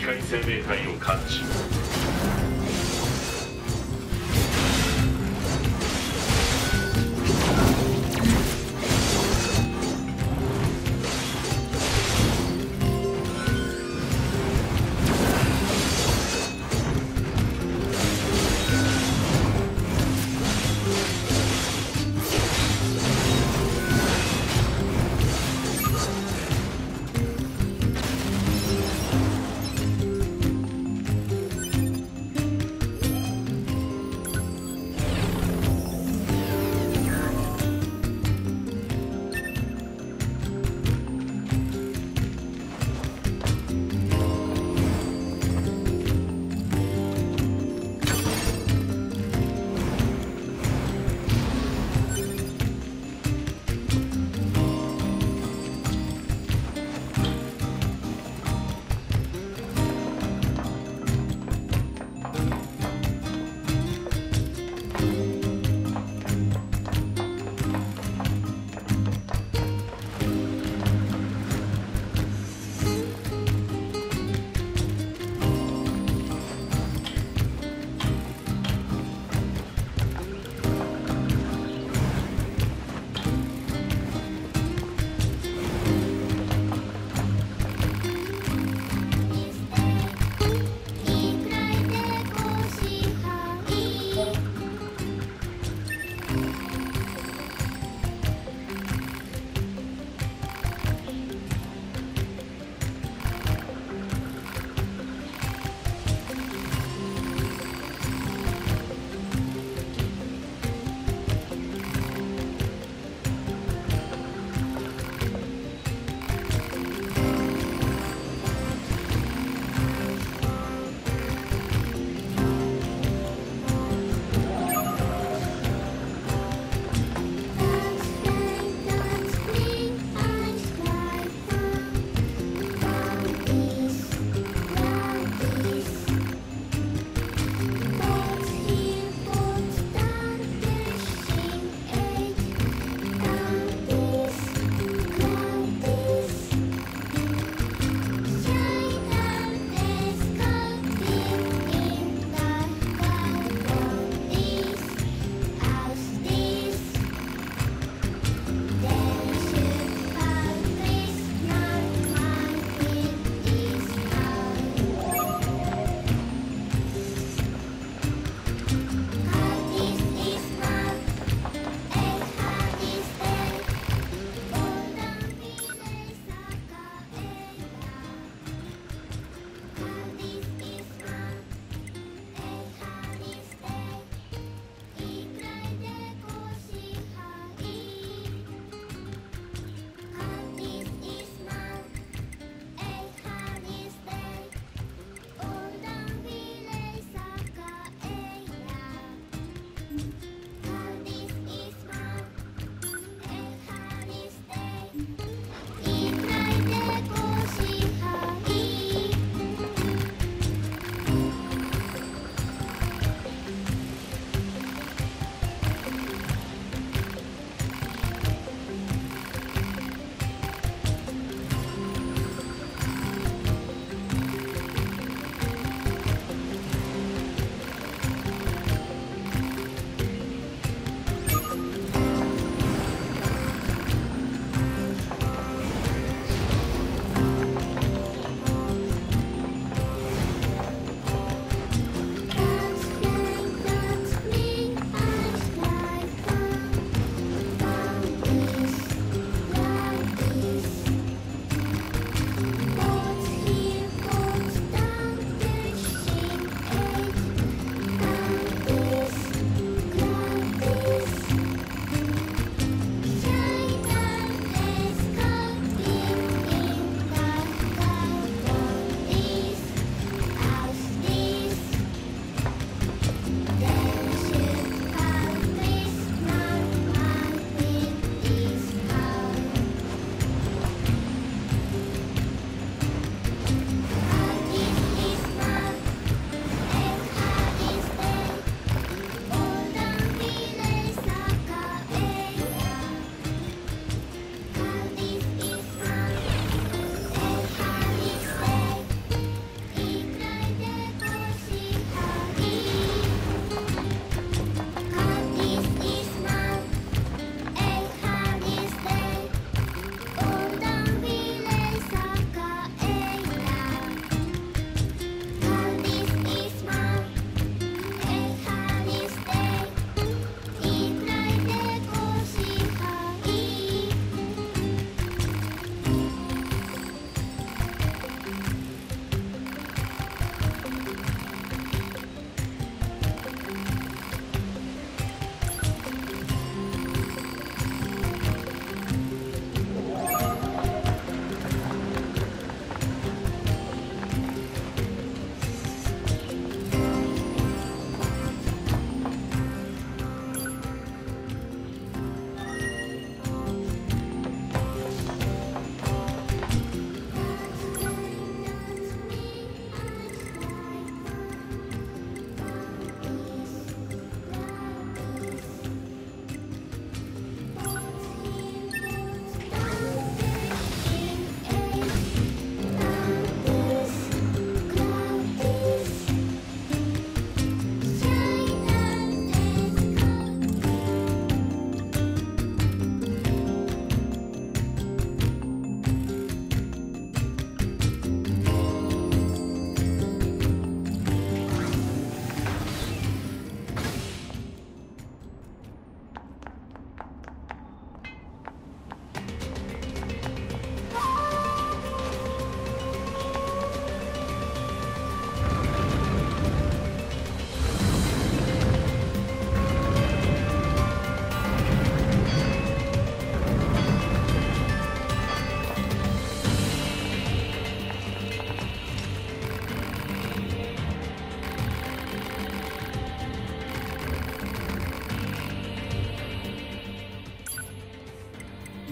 界生命体を感知。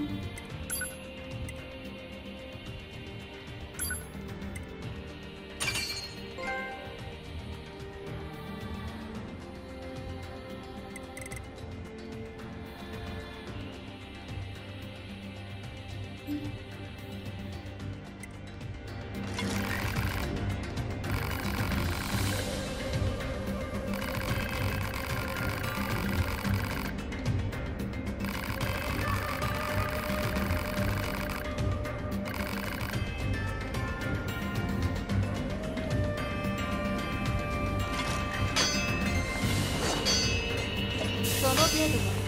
その程度は。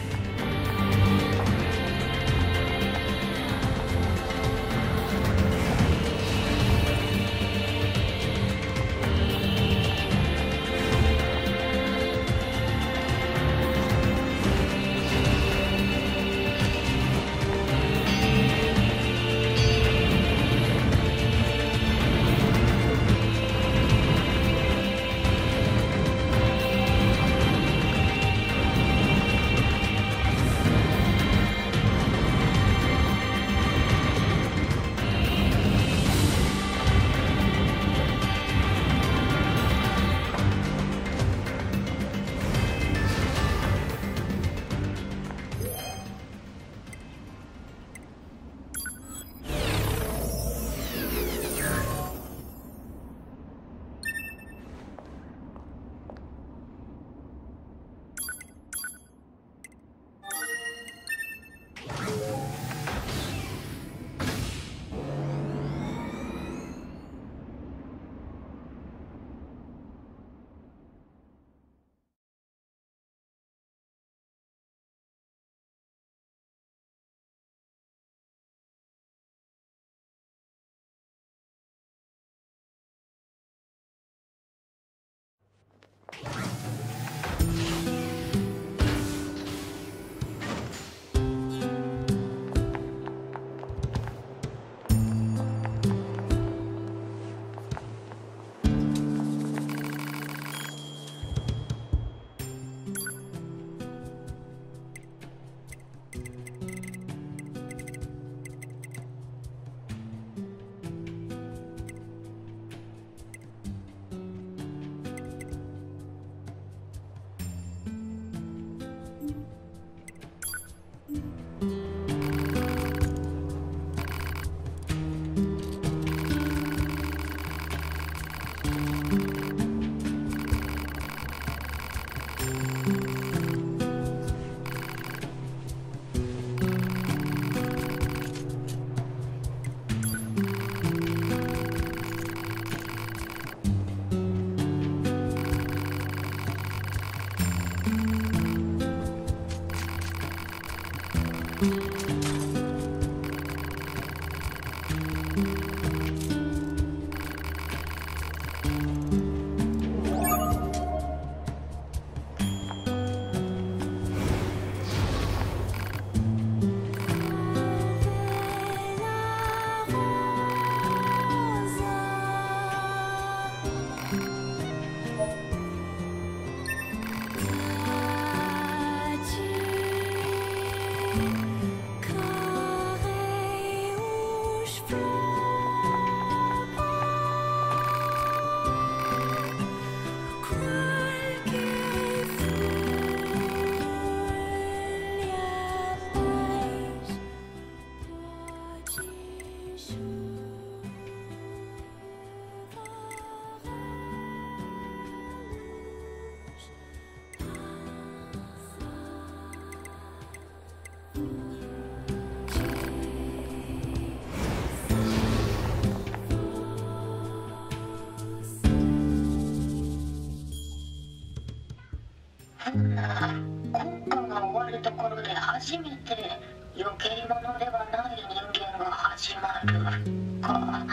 国家が終わるところで初めて余計者ではない人間が始まるか。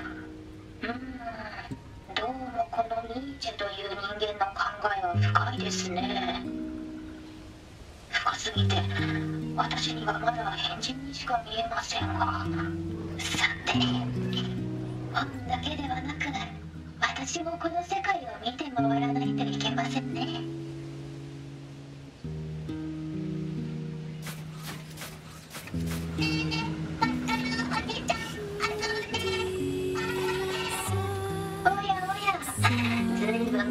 どうもこのニーチェという人間の考えは深いですね。深すぎて私にはまだ変人にしか見えませんが、さて本だけではなく私もこの世界を見て回らないといけませんね。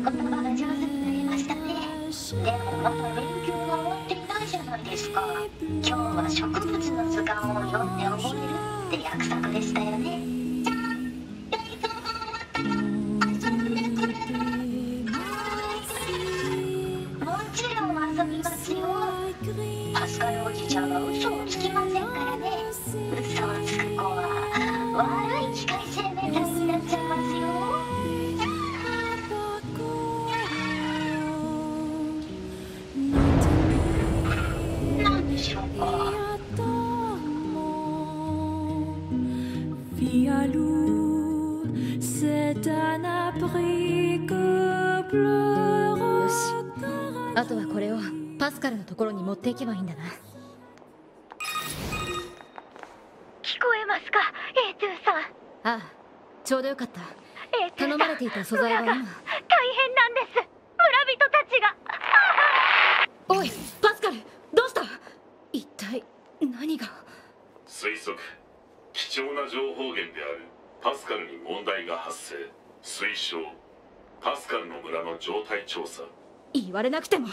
葉が上手になりましたね。でもまだ勉強が終わっていないじゃないですか。今日は植物の図鑑を読んで覚えるって約束でしたよね。じゃあ、遊んでくれる？もちろん遊びますよ。パスカルおじちゃんは嘘をつきませんからね。嘘をつく子は悪い機械生命体になっちゃいますよ。なんでしょうか。 よし、あとはこれをパスカルのところに持っていけばいいんだな。 聞こえますか、A2 さん。 ああ、ちょうどよかった。頼まれていた素材は今。 大変なんです。村人たちが。 おい、パスカル、どうした？一体何が？ 推測、貴重な情報源であるパスカルに問題が発生。推奨、パスカルの村の状態調査。 言われなくても。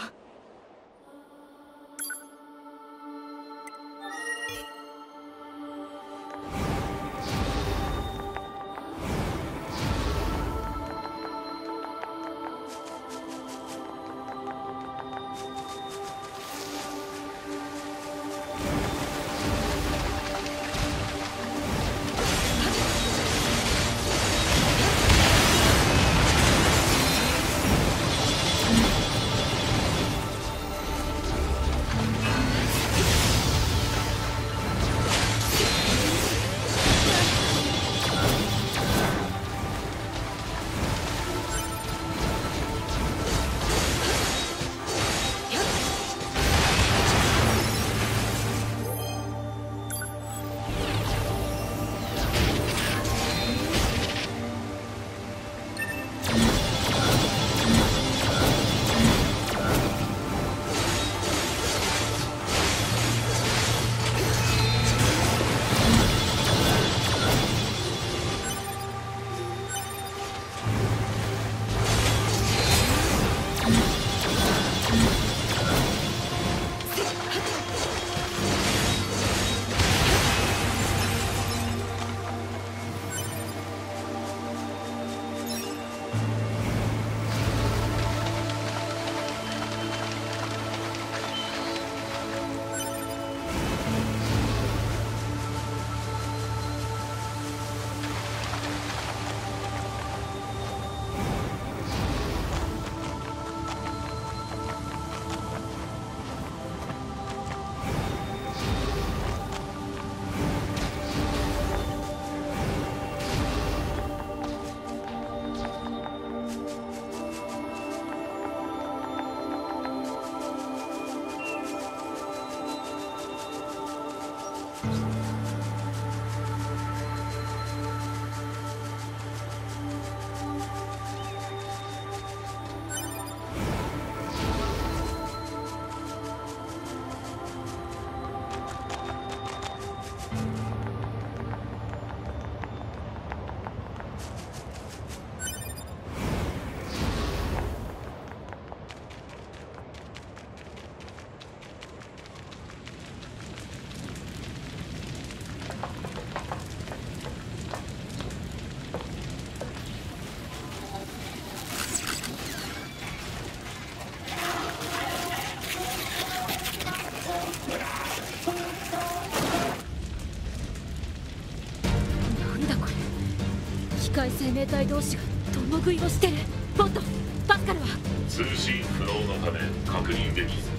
機械生命体同士が共食いをしてる。ボット、パスカルは通信不能のため確認できず。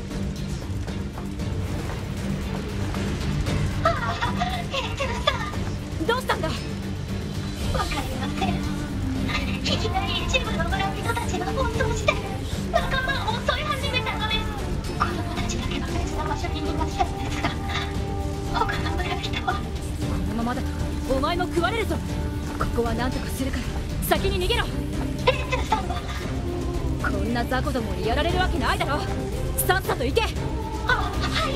どうしたんだ？ わかりません。いきなり一部の村人たちが暴走して仲間を襲い始めたのです。子供たちだけは別の場所に逃がしたのですが、他の村人は。 このままだとお前も食われるぞ。ここは何とかするから先に逃げろ。 レンツさんは。 こんな雑魚どもにやられるわけないだろ。さっさと行け。 あ、はい。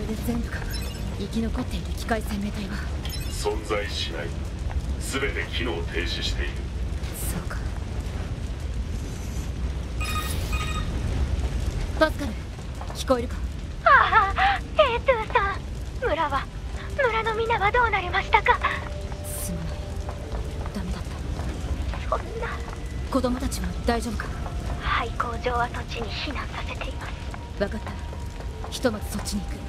で全部か。生き残っている機械生命体は。 存在しない。全て機能停止している。 そうか。パスカル、聞こえるか。 ああ、A2 さん。村の皆はどうなりましたか。 すまない。ダメだった。 そんな。 子供たちは大丈夫か。 廃工場跡地に避難させています。 分かった。ひとまずそっちに行く。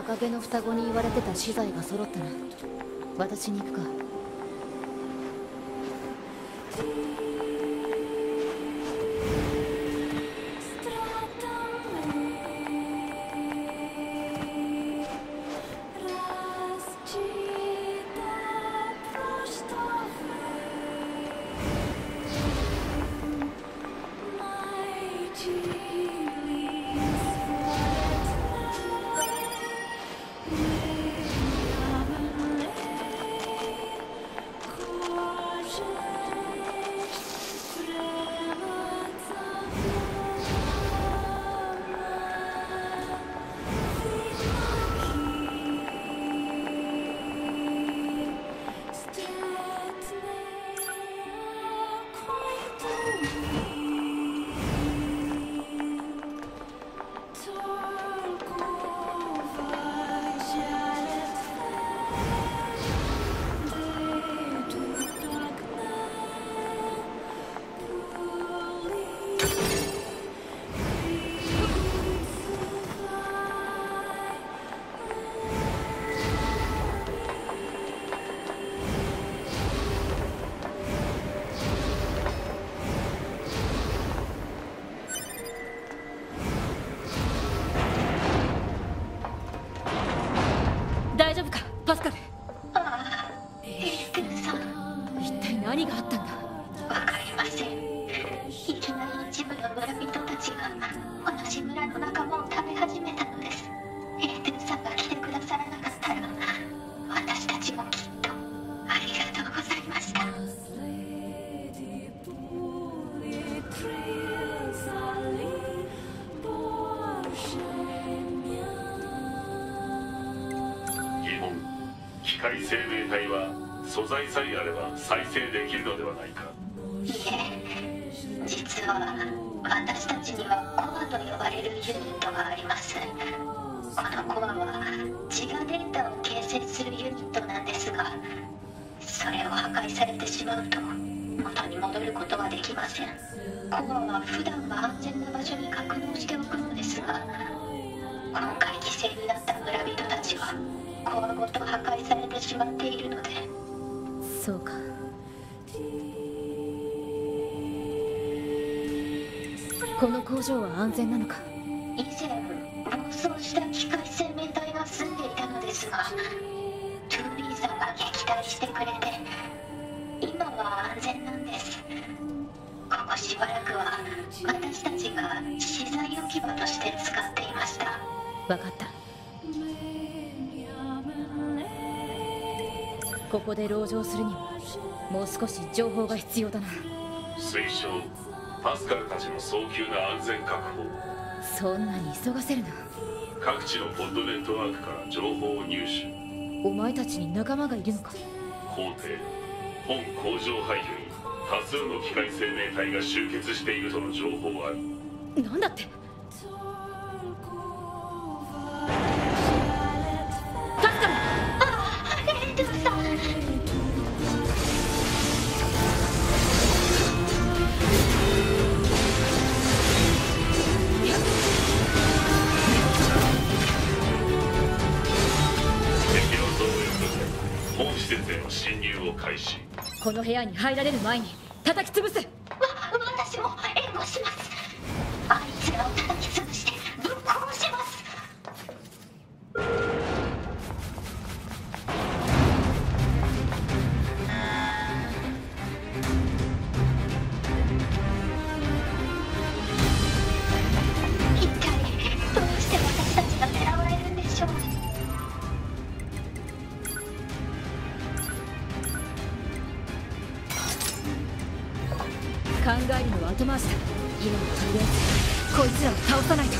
赤毛の双子に言われてた資材が揃ったな。私に行くか。大丈夫かパスカル。 ああ、エルトゥさん。 一体何があったんだ。 わかりません。いきなり一部の村人たちが同じ村の仲間を食べ始めたのです。エルトゥさんが来てくださらなかったら私たちもきっと。ありがとうございました。 疑問。機械生命体は素材さえあれば再生できるのではないか。 いえ、実は私たちにはコアと呼ばれるユニットがあります。このコアは自我データを形成するユニットなんですが、それを破壊されてしまうと元に戻ることはできません。コアは普段は安全な場所に格納しておくのですが、今回犠牲になった村人たちはコアごと破壊されてしまっているので。 そうか。この工場は安全なのか。 以前暴走した機械生命体が住んでいたのですが、トゥービーさんが撃退してくれて今は安全なんです。ここしばらくは私たちが資材置き場として使っていました。 分かった。ここで籠城するにはもう少し情報が必要だな。 推奨。パスカルたちの早急な安全確保。 そんなに急がせるな。 各地のポッドネットワークから情報を入手。 お前たちに仲間がいるのか。 皇帝、本工場廃墟に多数の機械生命体が集結しているとの情報ある。 なんだって。パスカル。 エルトゥさん。 敵の増援部隊、本施設への侵入を開始。 この部屋に入られる前に叩き潰す。 私も援護します。あいつらを叩き潰してぶっ殺します。一体どうして私たちが狙われるんでしょう。 考えるのは後回しだ。今はとりあえずこいつらを倒さないと。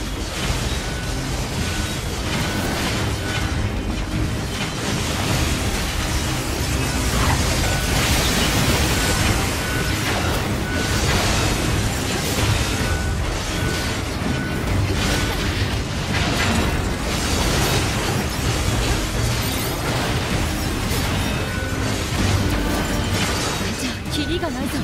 じゃあキリがないぞ。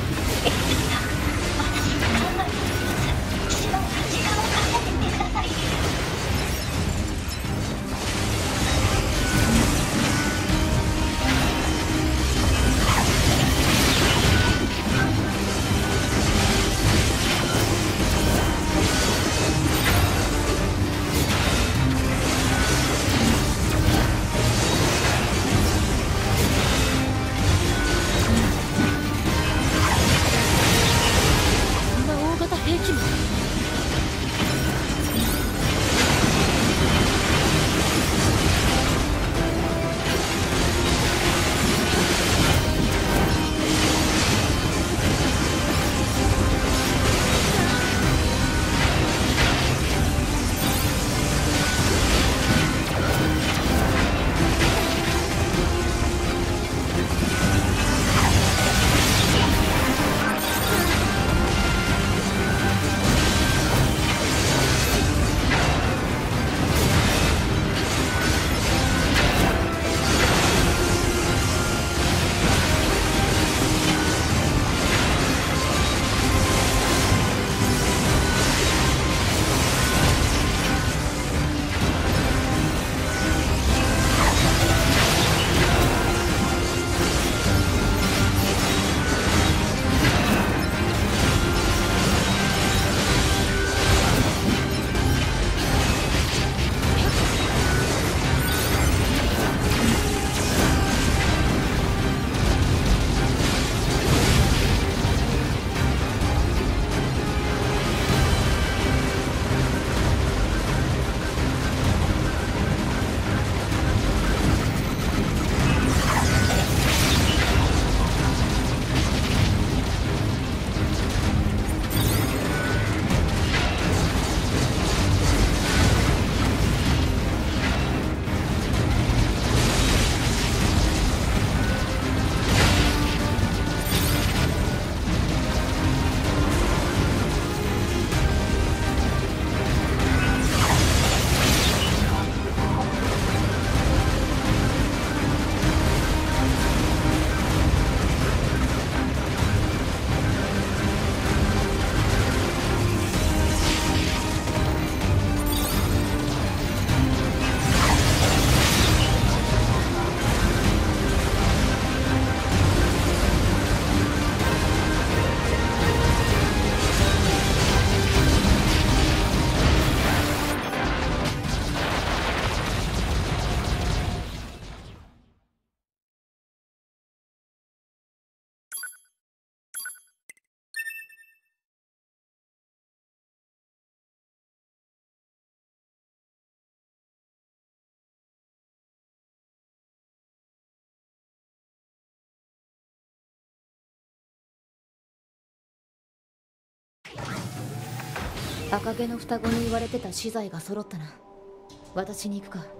赤毛の双子に言われてた資材が揃ったな。私に行くか。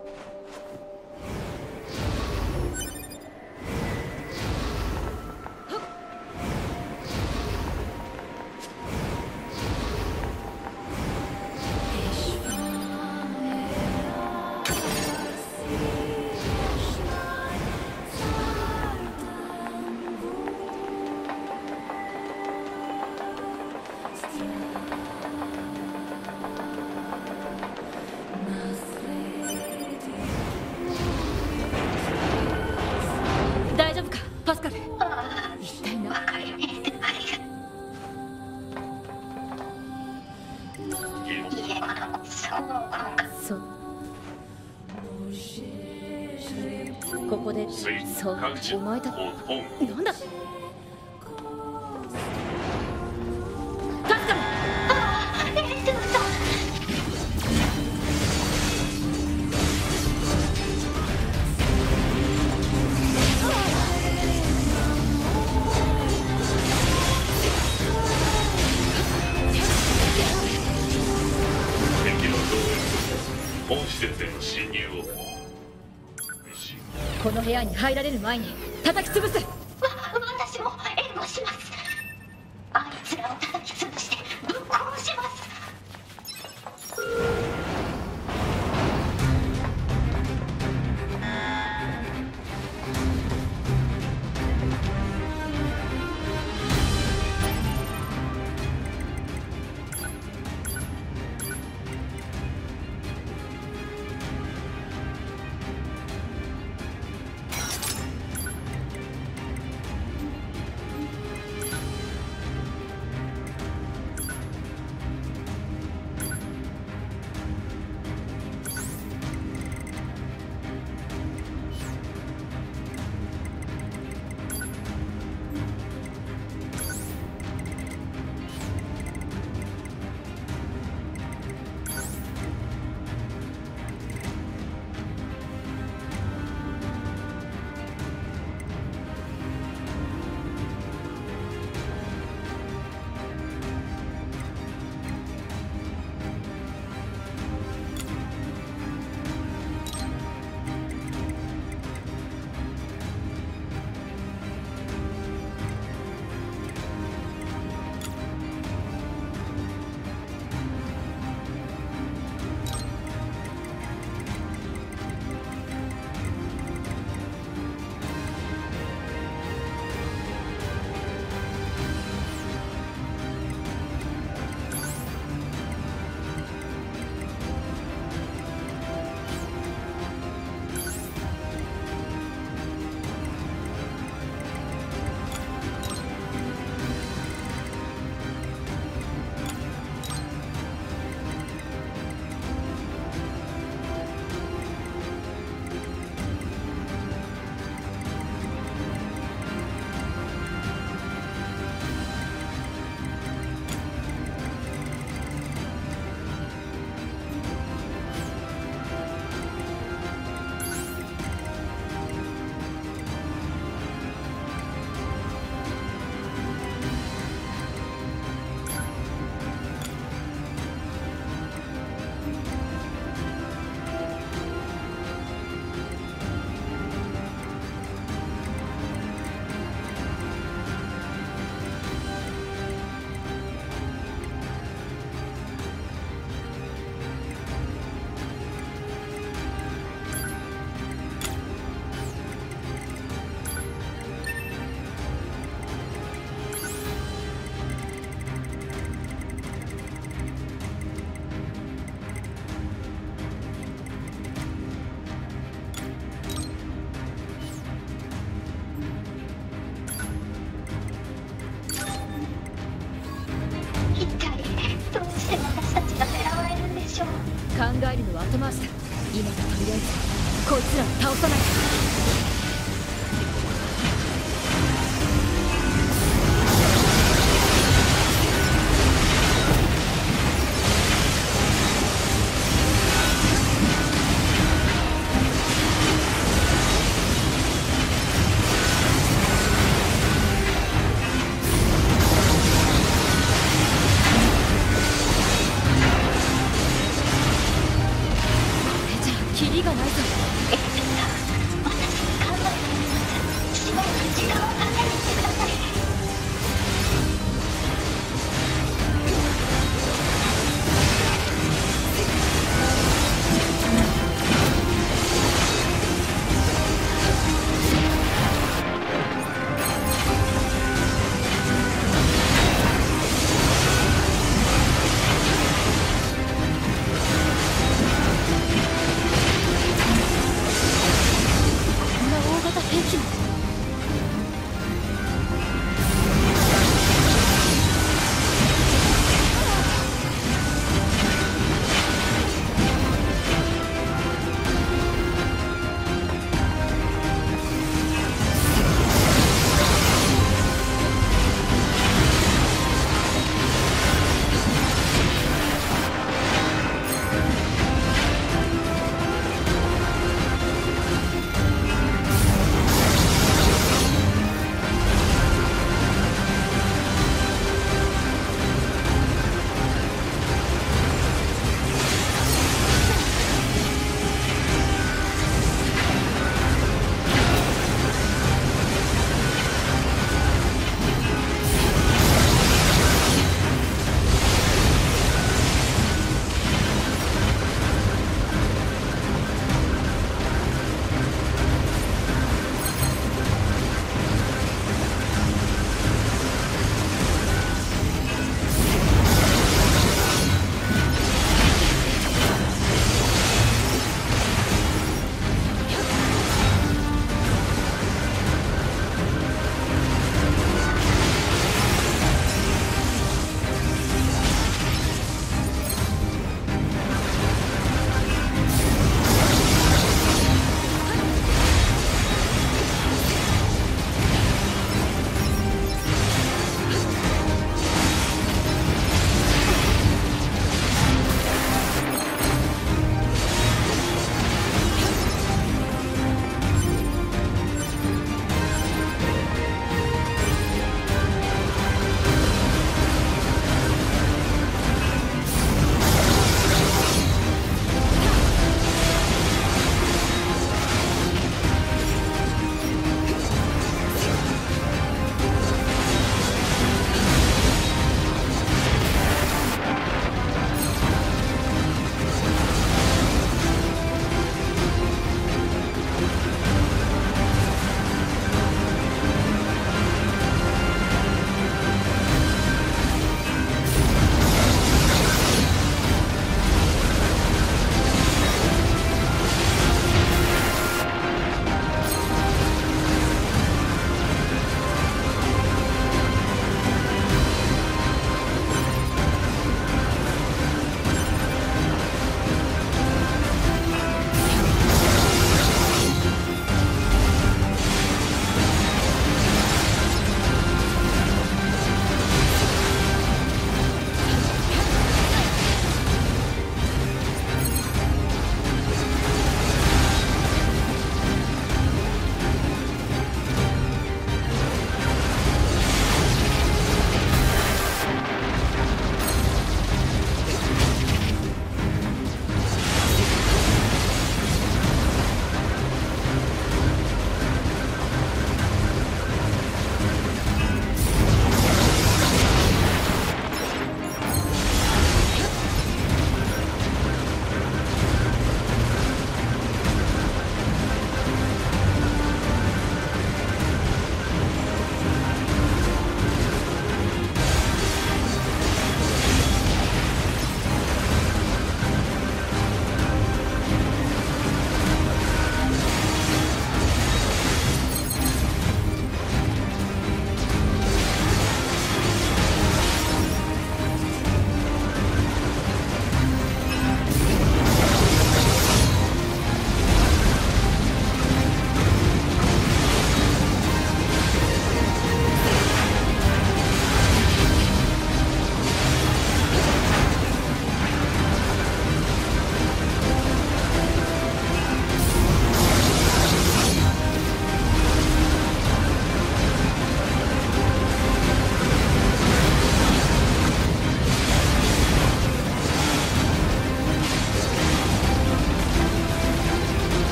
大丈夫かパスカル。一体な。そう。ここでそうお前たちなんだ。パスカル。 本施設への侵入を。 この部屋に入られる前に叩き潰す。 私も援護します。あいつらを叩き潰してぶっ殺します。 考えるのは後回しだ。今はとりあえずこいつらを倒さないと。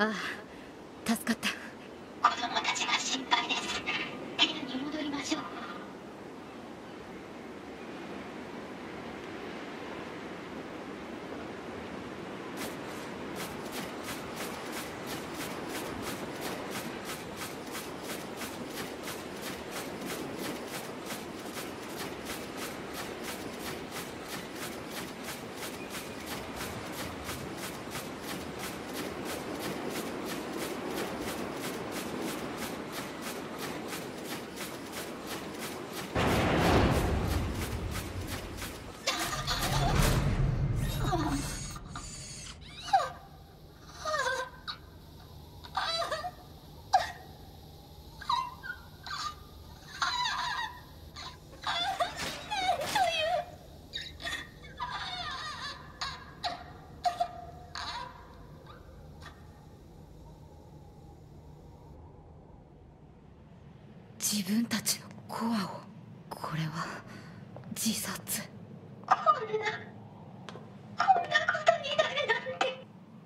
ああ、助かった。 子供たちが心配です。部屋に戻りましょう。 自分たちのコアを。これは自殺。 こんなことになるなんて。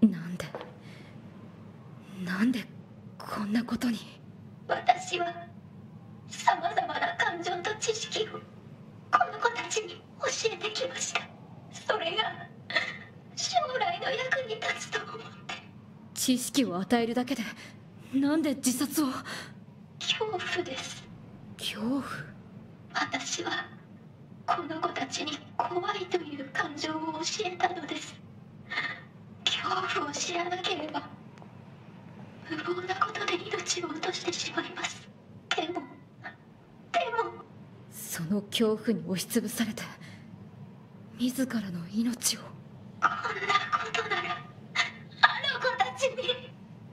なんでこんなことに。 私はさまざまな感情と知識をこの子たちに教えてきました。それが将来の役に立つと思って。 知識を与えるだけでなんで自殺を。 恐怖です。 恐怖。 私はこの子たちに怖いという感情を教えたのです。恐怖を知らなければ無謀なことで命を落としてしまいます。でもその恐怖に押しつぶされて自らの命を。 こんなことならあの子たちに。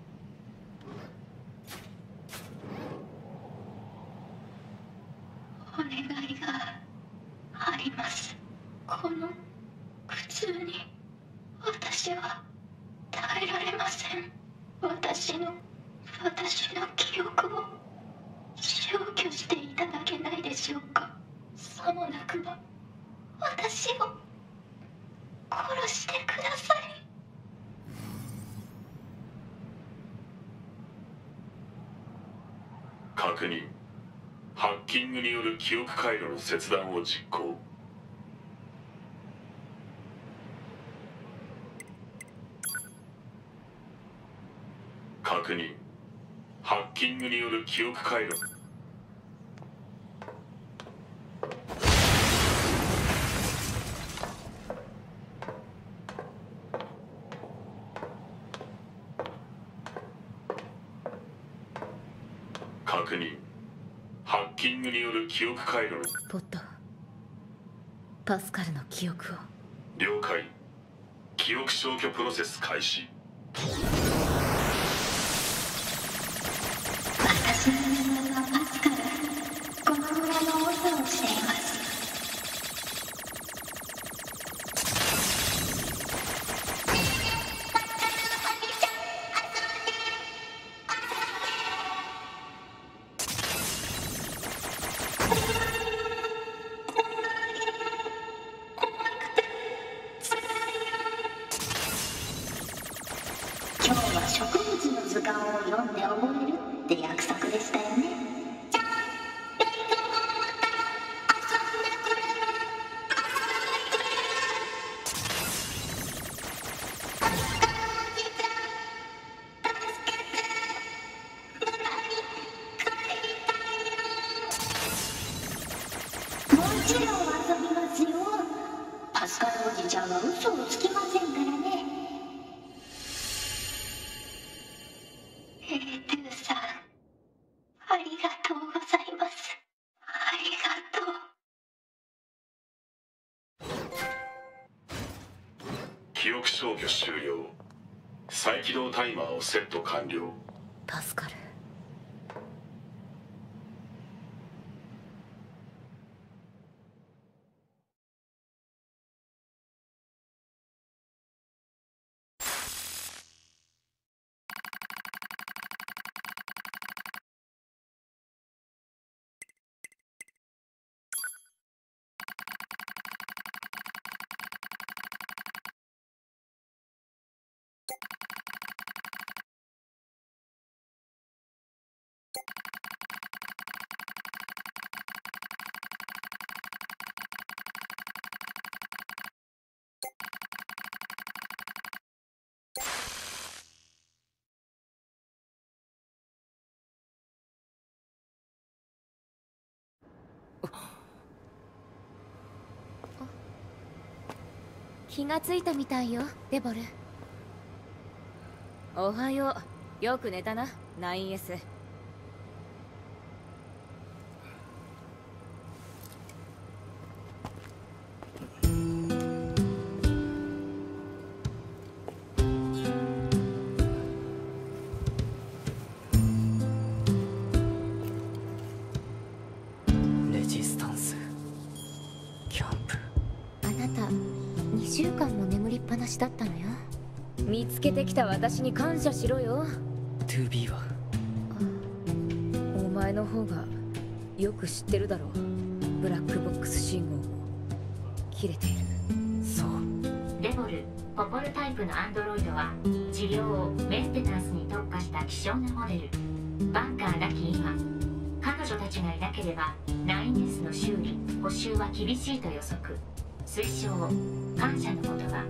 お願いがあります。この苦痛に私は耐えられません。私の記憶を消去していただけないでしょうか。さもなくば私を殺してください。 確認。ハッキングによる記憶回路の切断を実行。確認。ハッキングによる記憶回路。確認。ハッキングによる記憶回路の。 ポット、パスカルの記憶を。 了解。記憶消去プロセス開始。 私の名前はパスカル。この村の王をしています。今日は植物の図鑑を読んで覚えるって約束でしたよね。もちろん遊びますよ。パスカルおじちゃんは嘘をつきませんからね。トゥーさん、ありがとうございます。ありがとう。 記憶消去終了。再起動タイマーをセット完了。 パスカル。 気がついたみたいよ、デボル。おはよう。よく寝たな、9S。 レジスタンスキャンプ。 あなた2週間も眠りっぱなしだったのよ。見つけてきた私に感謝しろよ。 2B はお前の方がよく知ってるだろう。ブラックボックス信号も切れている。 そう。 デボル、ポポルタイプのアンドロイドは治療メンテナンスに特化した希少なモデル。バンカーなき今、彼女たちがいなければ 9S の修理補修は厳しいと予測。推奨感謝の言葉。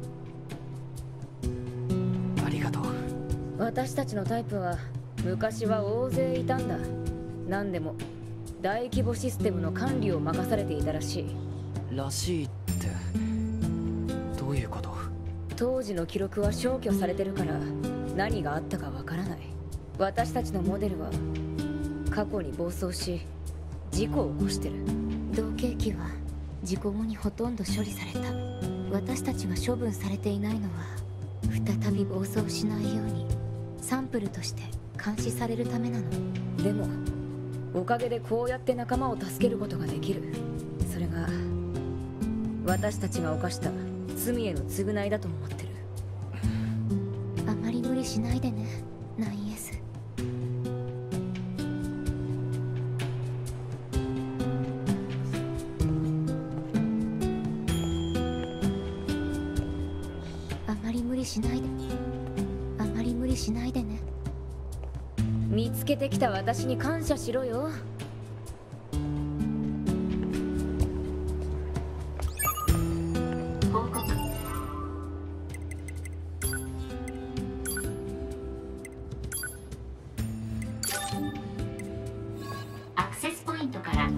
ありがとう。 私たちのタイプは昔は大勢いたんだ。何でも大規模システムの管理を任されていたらしい。 らしいってどういうこと？ 当時の記録は消去されてるから何があったかわからない。私たちのモデルは過去に暴走し事故を起こしてる。同型機は事故後にほとんど処理された。私たちが処分されていないのは再び暴走しないようにサンプルとして監視されるためなの。でもおかげでこうやって仲間を助けることができる。それが私たちが犯した罪への償いだと思ってる。あまり無理しないでね、9S。あまり無理しないで。あまり無理しないでね。見つけてきた私に感謝しろよ。 報告。アクセスポイントから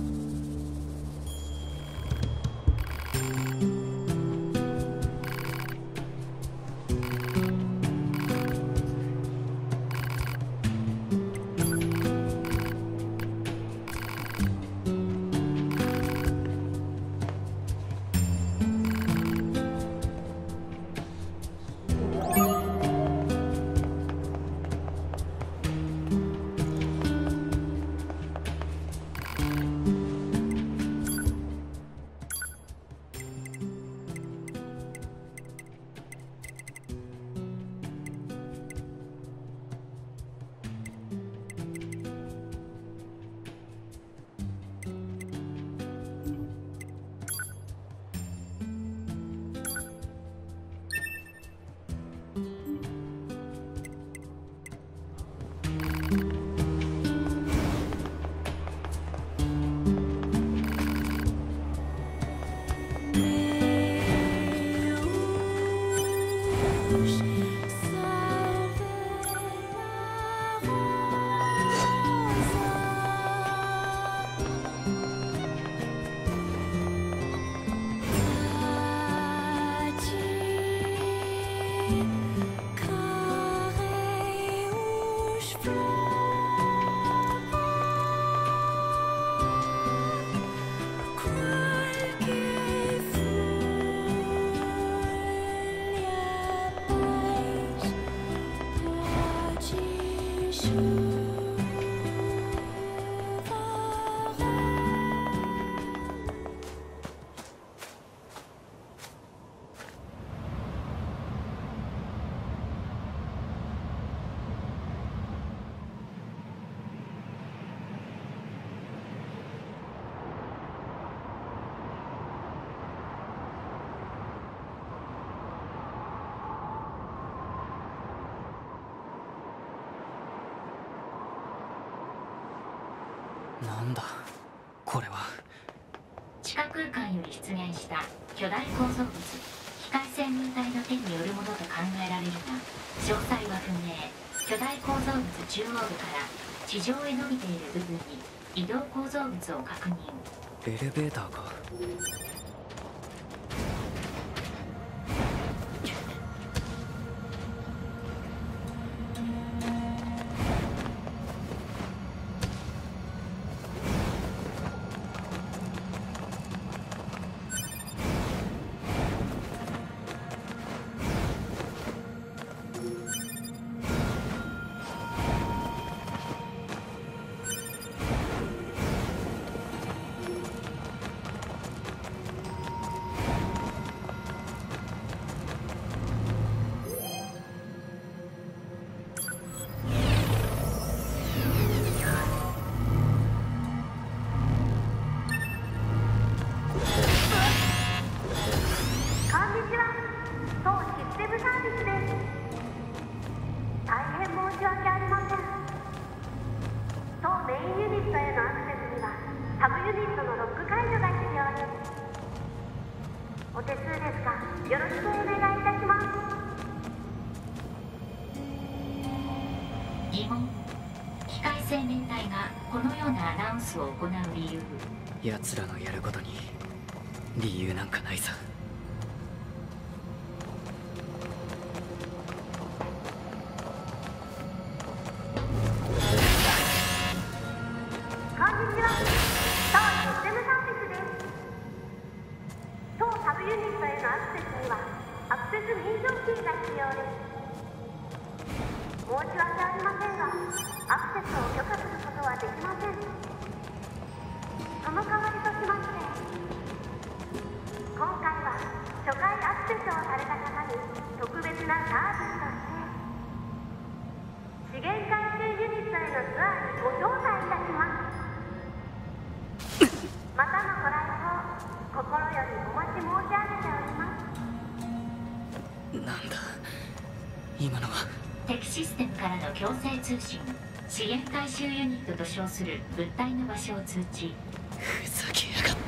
なんだこれは。 地下空間より出現した巨大構造物、機械生命体の手によるものと考えられるが詳細は不明。巨大構造物中央部から地上へ伸びている部分に移動構造物を確認。 エレベーターか。 お手数ですがよろしくお願いいたします。 疑問。機械生命体がこのようなアナウンスを行う理由。 奴らのやることに理由なんかないさ。 こんにちは。当システムサービスです。当サブユニットへのアクセスにはアクセス認証キーが必要です。申し訳ありませんがアクセスを許可することはできません。その代わりとしまして今回は初回アクセスをされた方に特別なサービスとして資源回収ユニットへのツアーにご招待いたします。またのご来訪心よりお待ち申し上げております。 なんだ今のは。 敵システムからの強制通信。資源回収ユニットと称する物体の場所を通知。 ふざけやがって。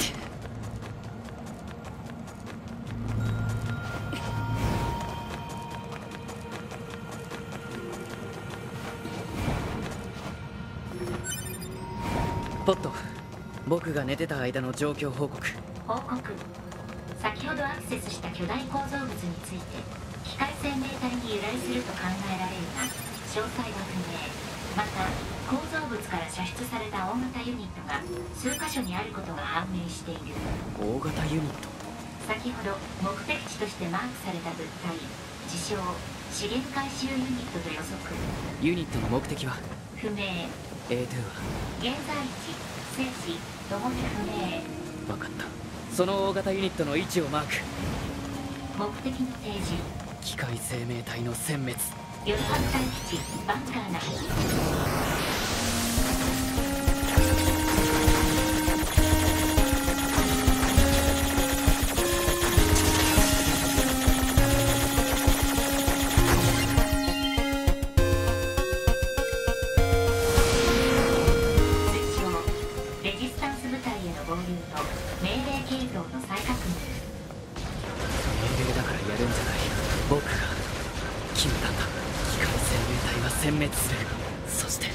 ポット、僕が寝てた間の状況報告。 報告。先ほどアクセスした巨大構造物について機械生命体に由来すると考えられるが詳細は不明。また構造物から射出された大型ユニットが数カ所にあることが判明している。 大型ユニット。 先ほど目的地としてマークされた物体、自称資源回収ユニットと予測。 ユニットの目的は不明。 A2 は現在地、生死ともに不明。 分かった。その大型ユニットの位置をマーク。 目的の提示。 機械生命体の殲滅。 夜発待機地バンカー内。 僕が決めたんだ。機械生命体は殲滅する。そして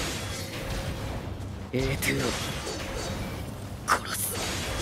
A2 を殺す。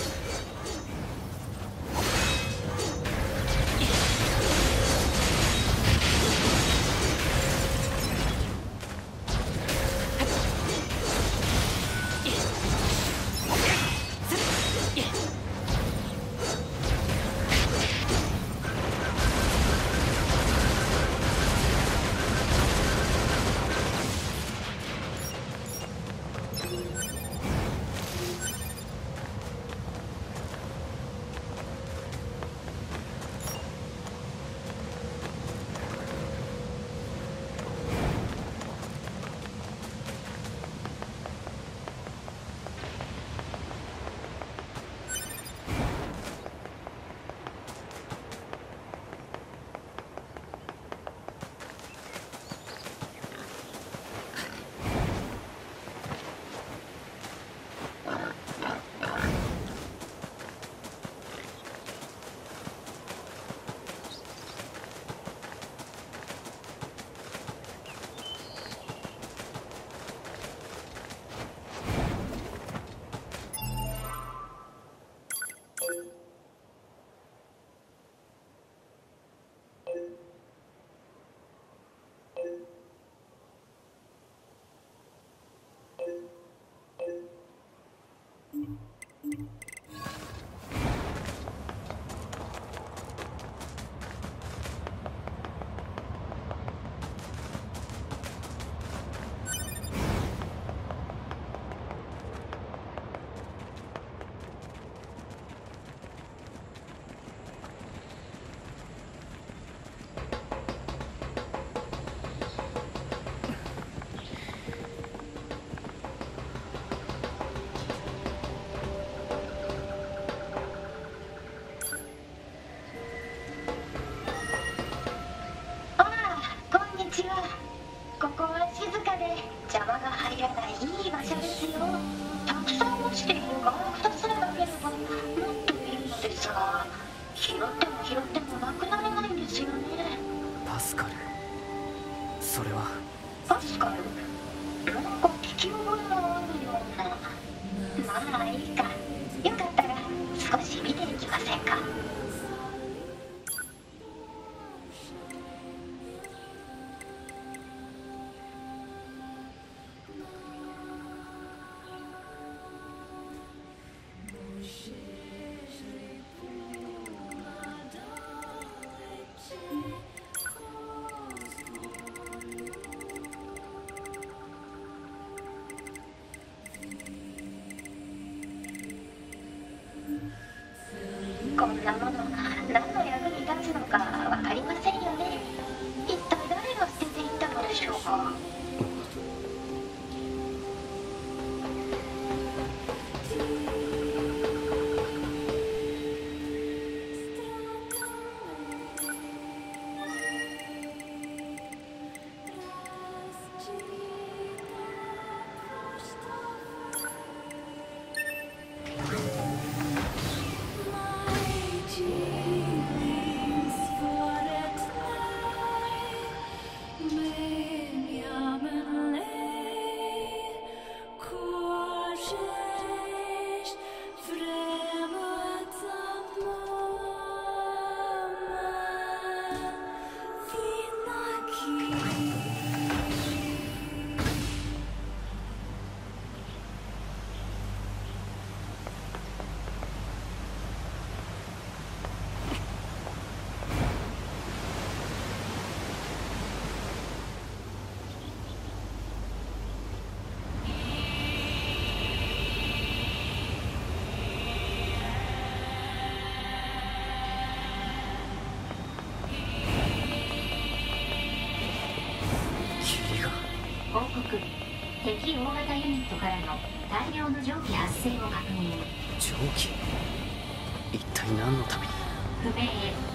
ここは静かで邪魔が入らないいい場所ですよ。たくさん落ちているガラクタさえなければもっといるのですが、一拾ってもなくならないんですよね。 パスカル、それはパスカル、なんか聞き覚えのあるような。まあいいか、よかったら少し見ていきませんか。こんなものが何の役に立つのか分かりませんよね。一体誰が捨てていったのでしょうか。報告、敵大型ユニットからの大量の蒸気発生を確認。 蒸気、一体何のために。 不明。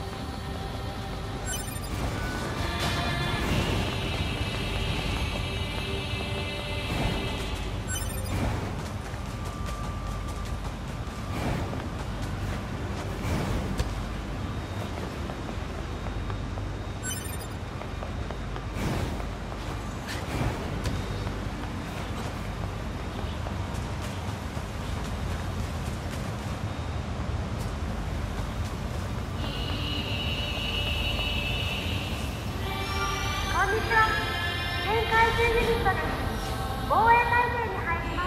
こんにちは。全海中ユニットです。防衛態勢に入ります。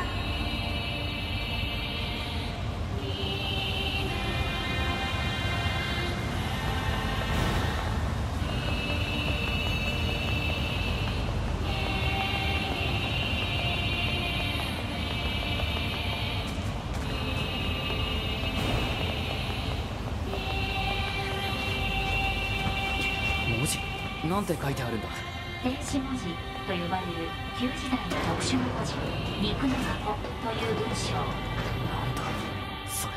文字なんて書いてあるんだ。 電子文字と呼ばれる旧時代の特殊な文字、肉の箱という文章。 なんだそれ。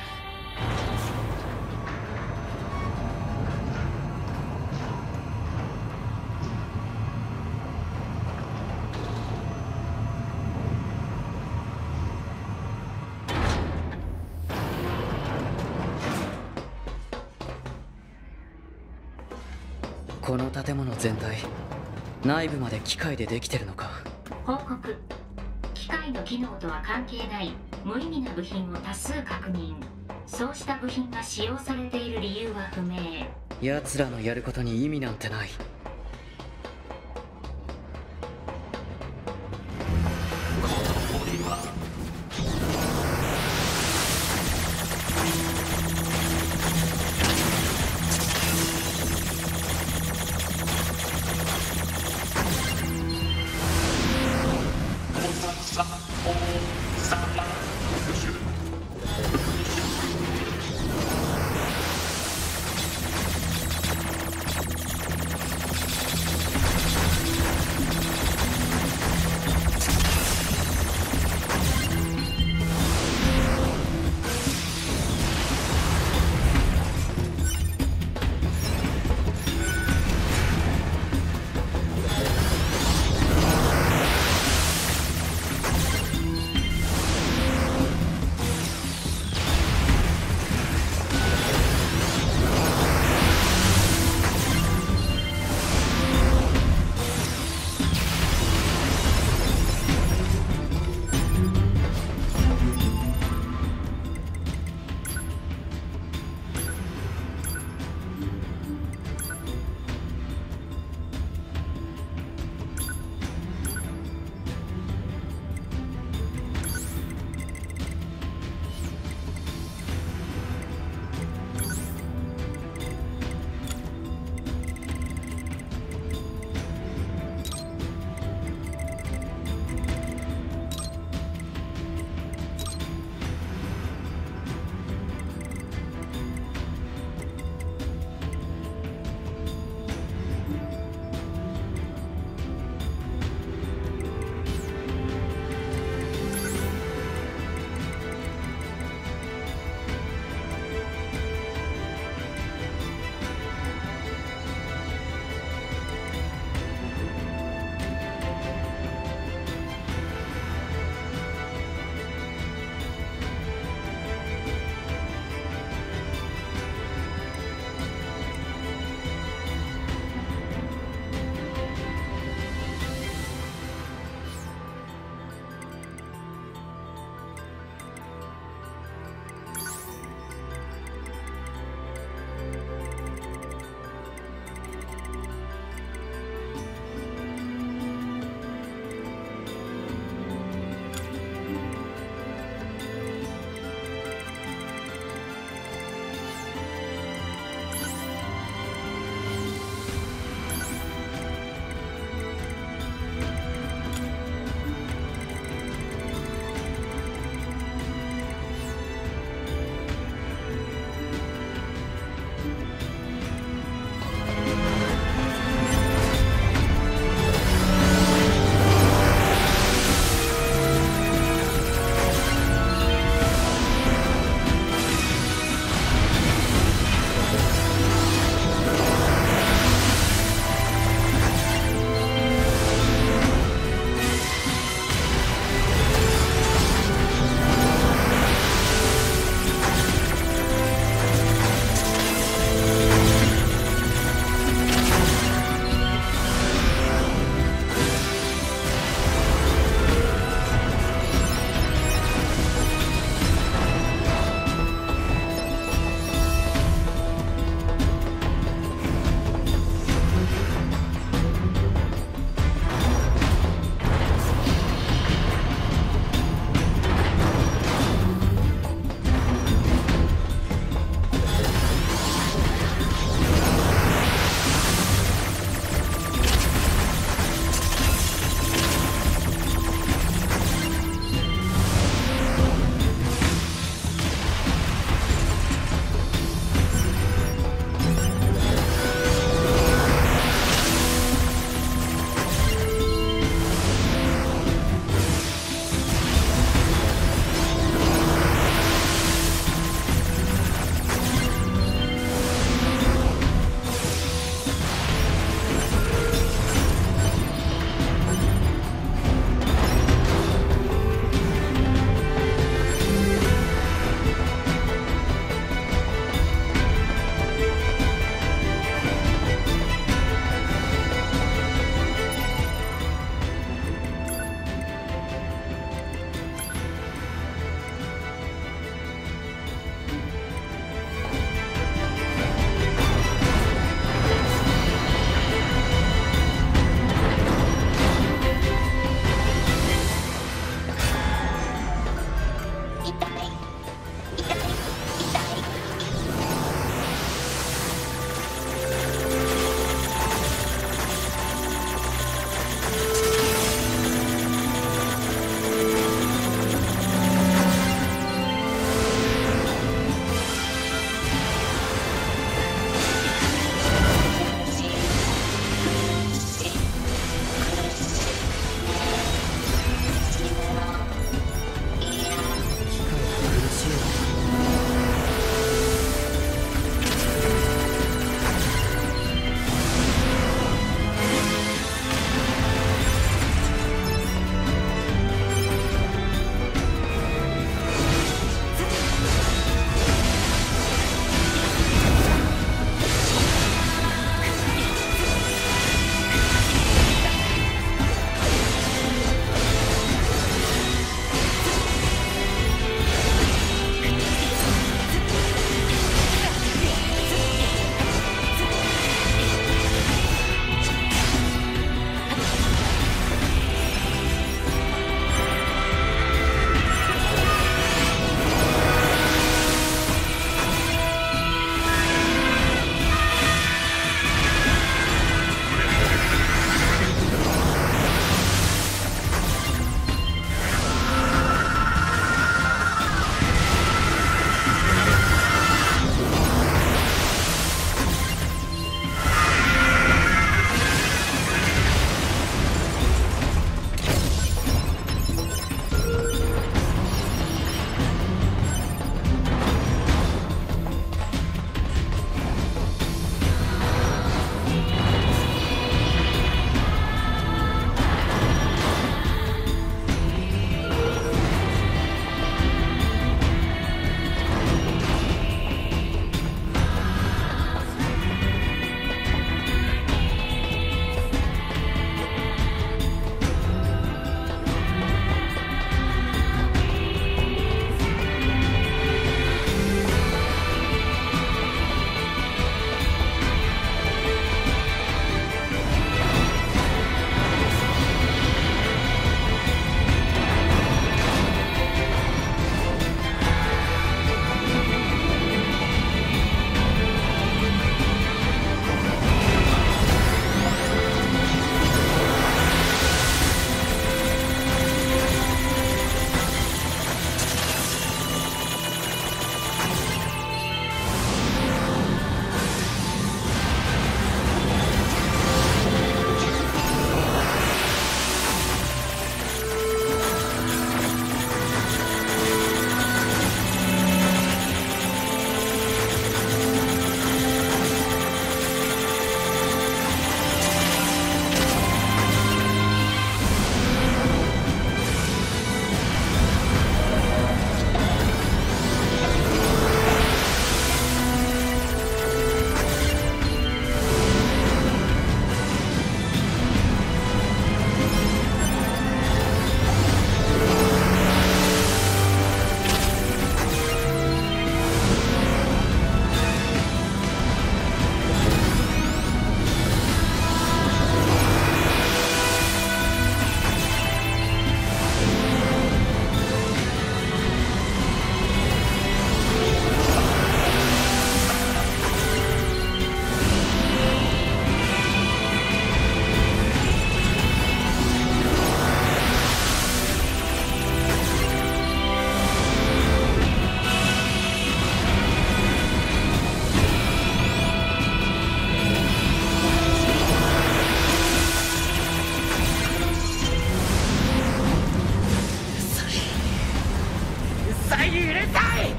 この建物全体、内部まで機械でできてるのか。 報告、機械の機能とは関係ない無意味な部品を多数確認。そうした部品が使用されている理由は不明。 奴らのやることに意味なんてない。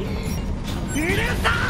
うるさい。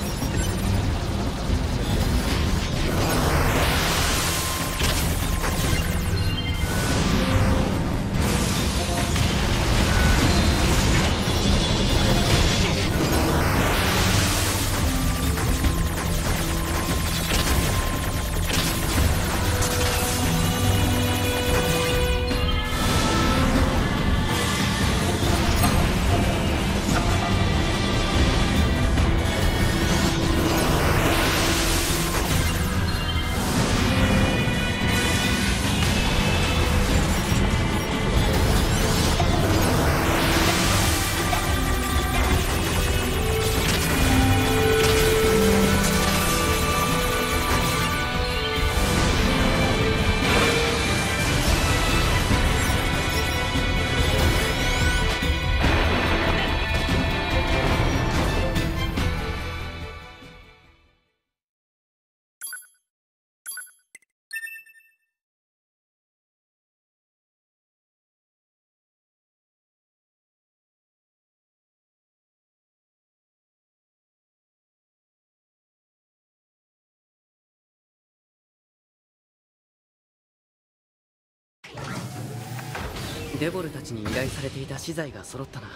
デボルたちに依頼されていた資材が揃ったな。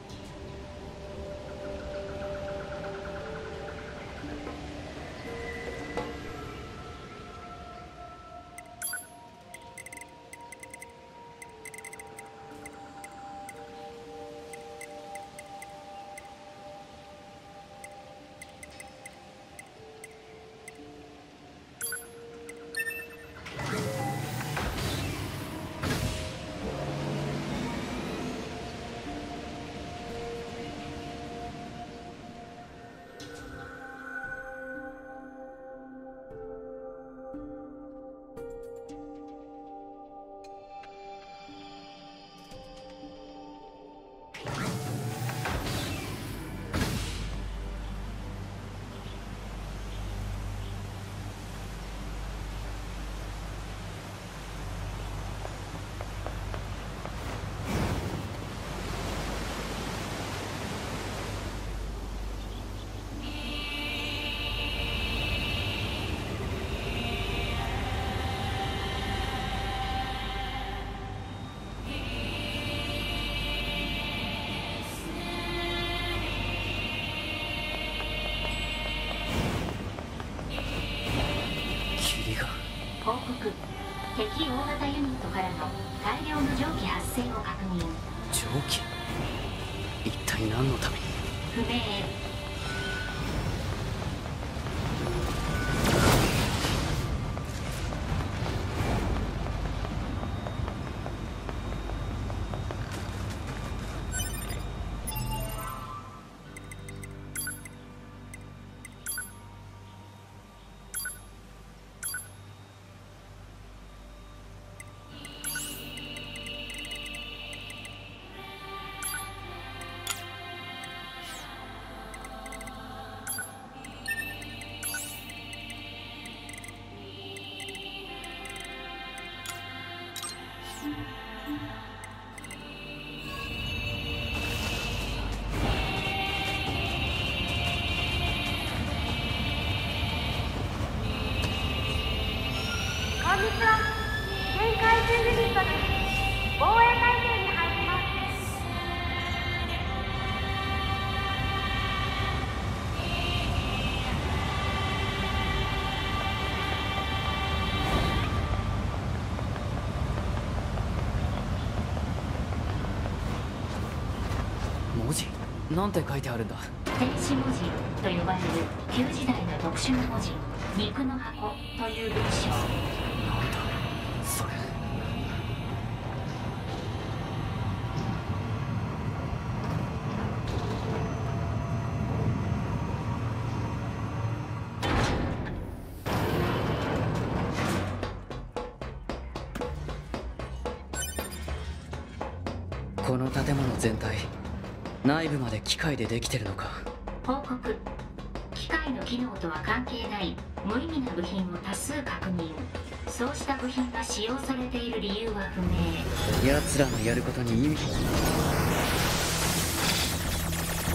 報告。敵大型ユニットからの大量の蒸気発生を確認。 蒸気？一体何のために？ 不明。 こんにちは。限界中ユニットです。防衛態勢に入ります。 文字？なんて書いてあるんだ？ 天使文字と呼ばれる旧時代の特殊な文字、肉の箱という文章。 なんだそれ。この建物全体、内部まで機械でできてるのか。 報告。機械の機能とは関係ない無意味な部品を多数確認。そうした部品が使用されている理由は不明。 奴らのやることに意味。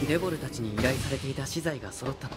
デボルたちに依頼されていた資材が揃ったの。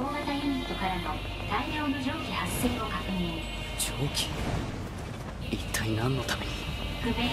型ユニットからの大量の蒸気発生を確認。 蒸気、一体何のために。 不明。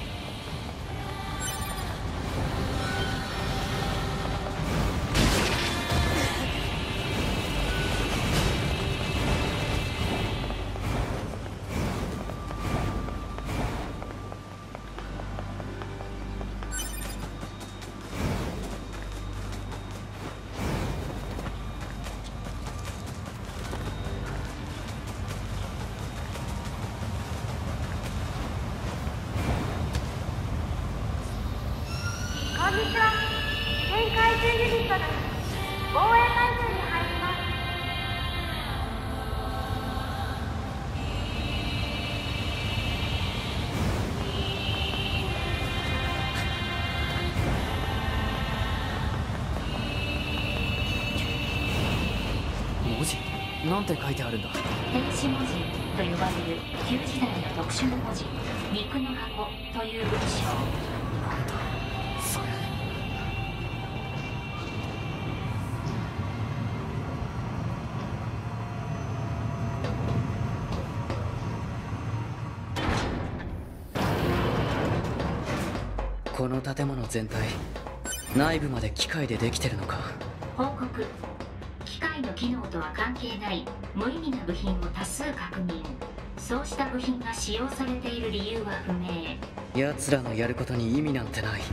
こんにちは。全怪獣ユニットです。防衛態勢に入ります。 文字なんて書いてあるんだ。 電子文字と呼ばれる旧時代の特殊な文字、肉の箱という文章。 なんだそれ。この建物全体、内部まで機械でできてるのか。 報告。機械の機能とは関係ない無意味な部品を多数確認。そうした部品が使用されている理由は不明。 奴らのやることに意味なんてない。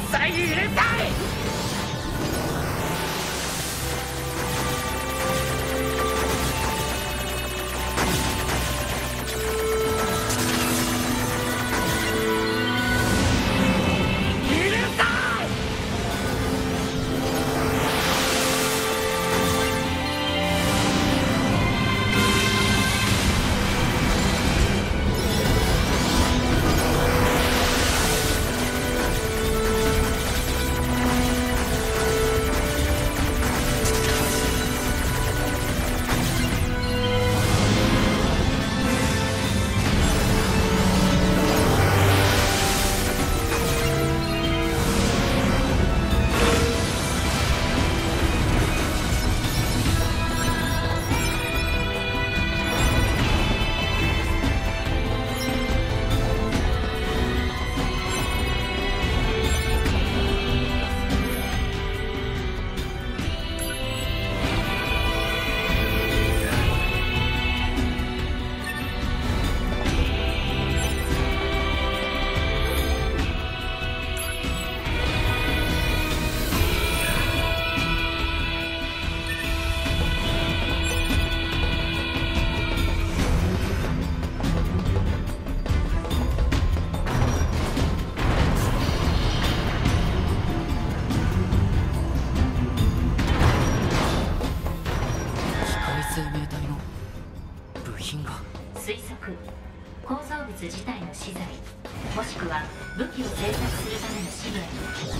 さいうるさい。 推測、構造物自体の資材もしくは武器を製作するための資源。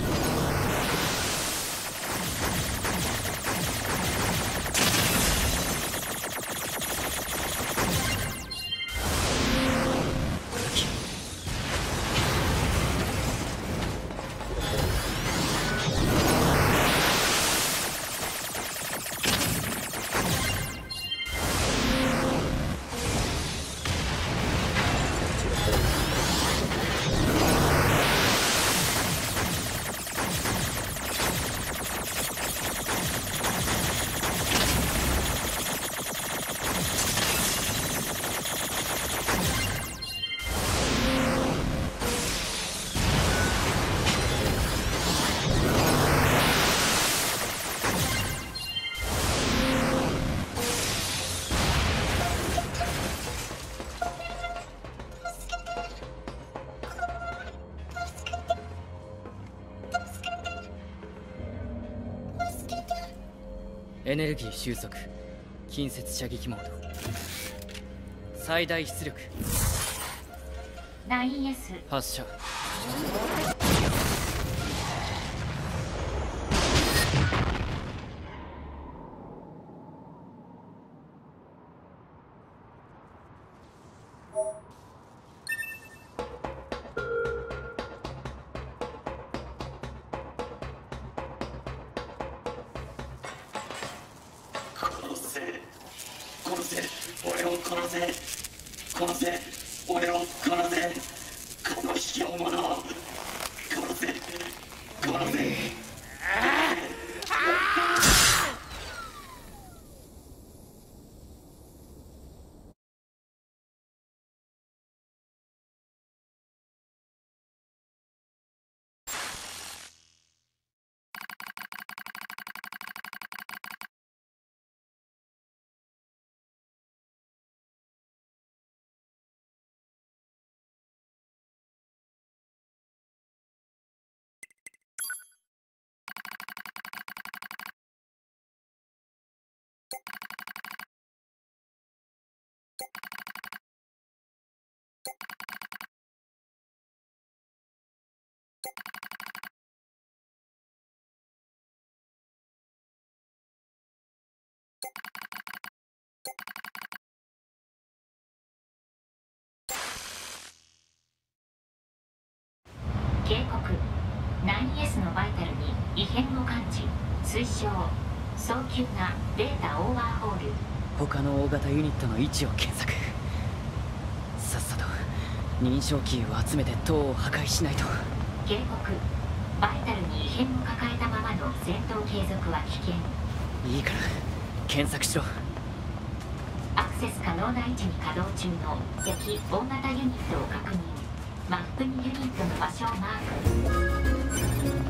エネルギー収束、近接射撃モード、最大出力 9S 発射。 俺を殺せ、殺せ、俺を殺せ、この卑怯者を殺せ、殺せ。警告 9S のバイタルに異変を感知。推奨早急なデータオーバーホール。 他の大型ユニットの位置を検索。さっさと認証キーを集めて塔を破壊しないと。 警告バイタルに異変を抱えたままの戦闘継続は危険。 いいから検索しろ。 アクセス可能な位置に稼働中の敵大型ユニットを確認。マップにユニットの場所をマーク。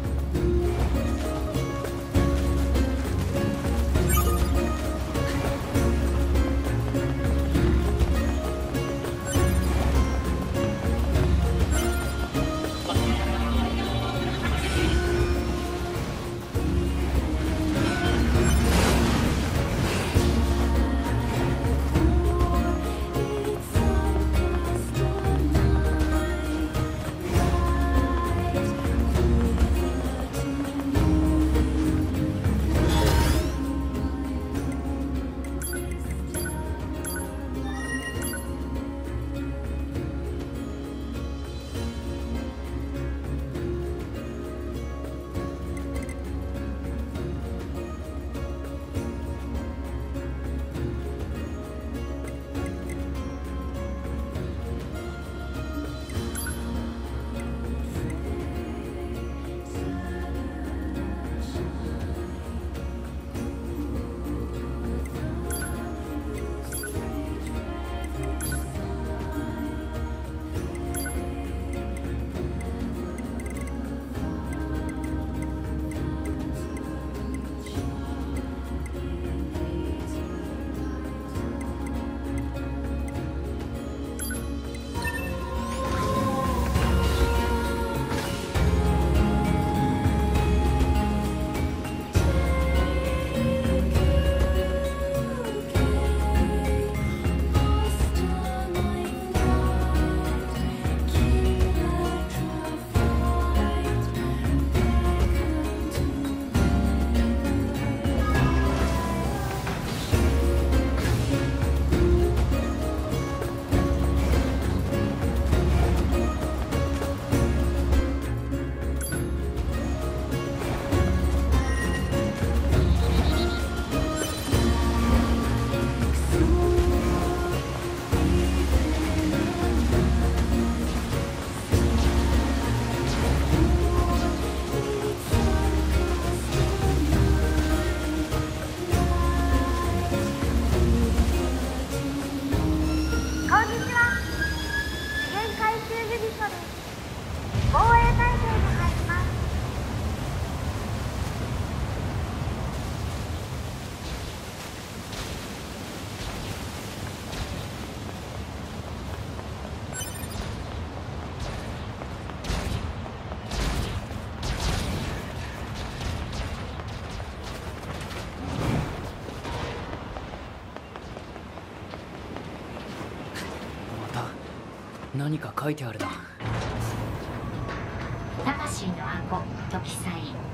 何か書いてあるな。 魂の箱時祭。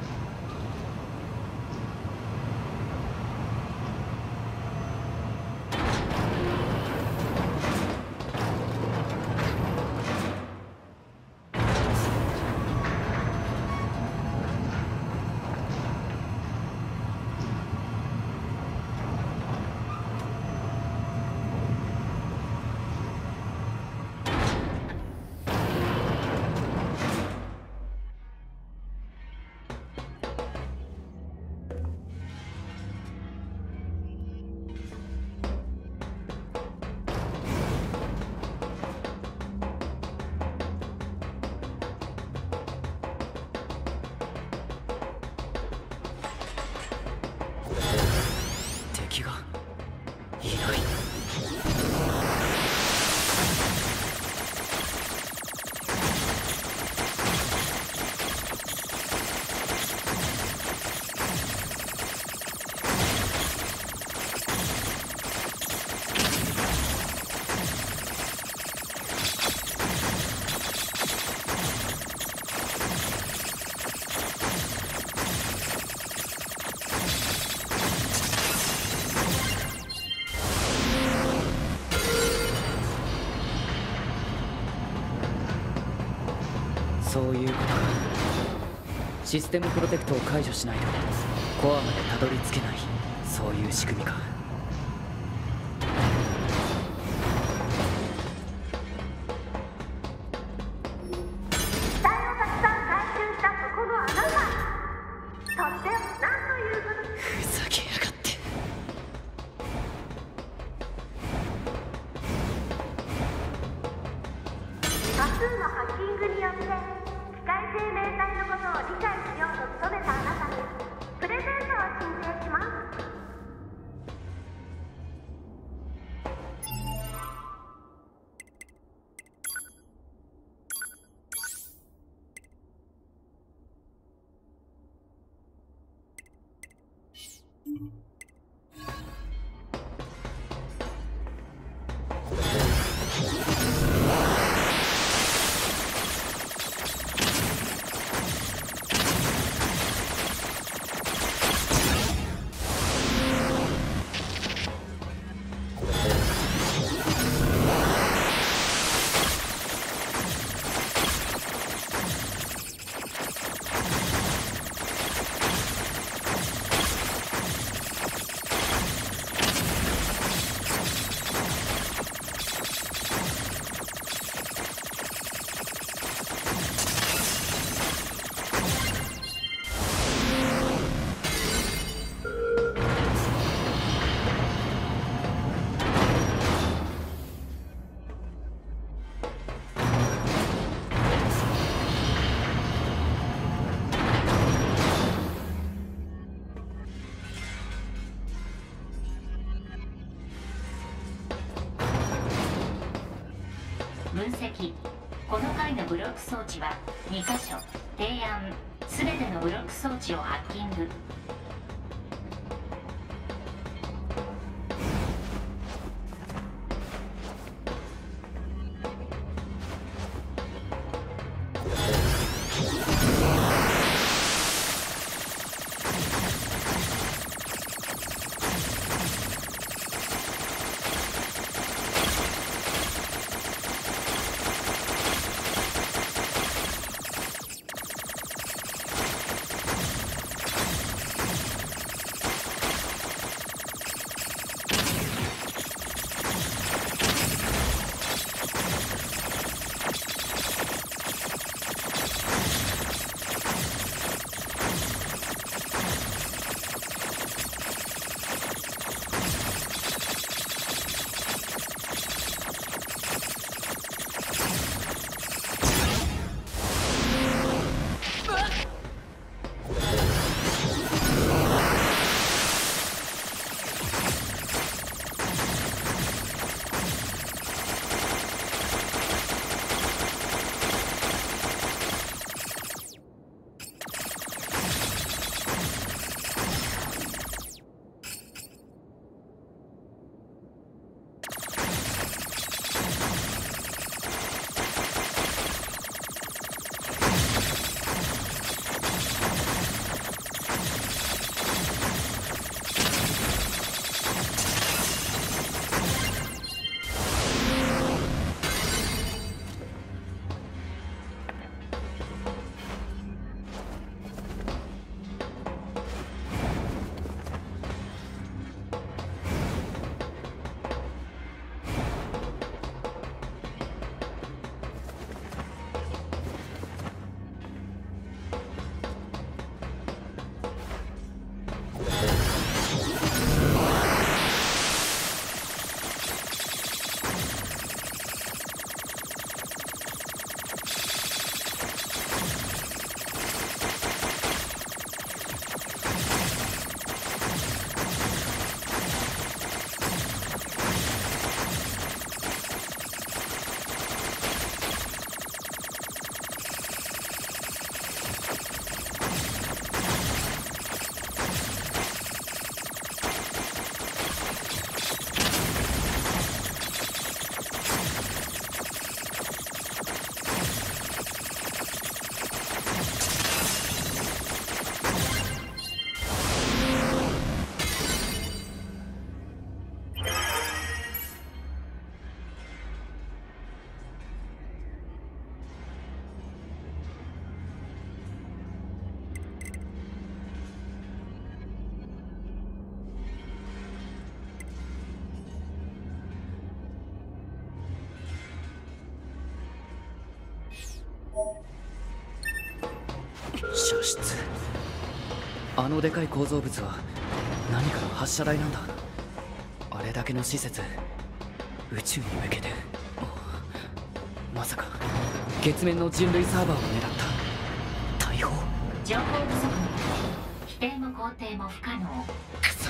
敵がいない。そういうことか。システムプロテクトを解除しないとコアまでたどり着けない、そういう仕組みか。 機体をたくさん回収したそこのあなた、とってもなんということ。 ふざけやがって。 多数のハッキングによって機械生命体のことを理解しようと努めたあなたにプレゼントを申請します。 分析。この回のブロック装置は2箇所。提案。すべてのブロック装置をハッキング。 射出。あのでかい構造物は何かの発射台なんだ。あれだけの施設、宇宙に向けて。まさか月面の人類サーバーを狙った大砲。 情報不足によって否定も肯定も不可能。 くそ。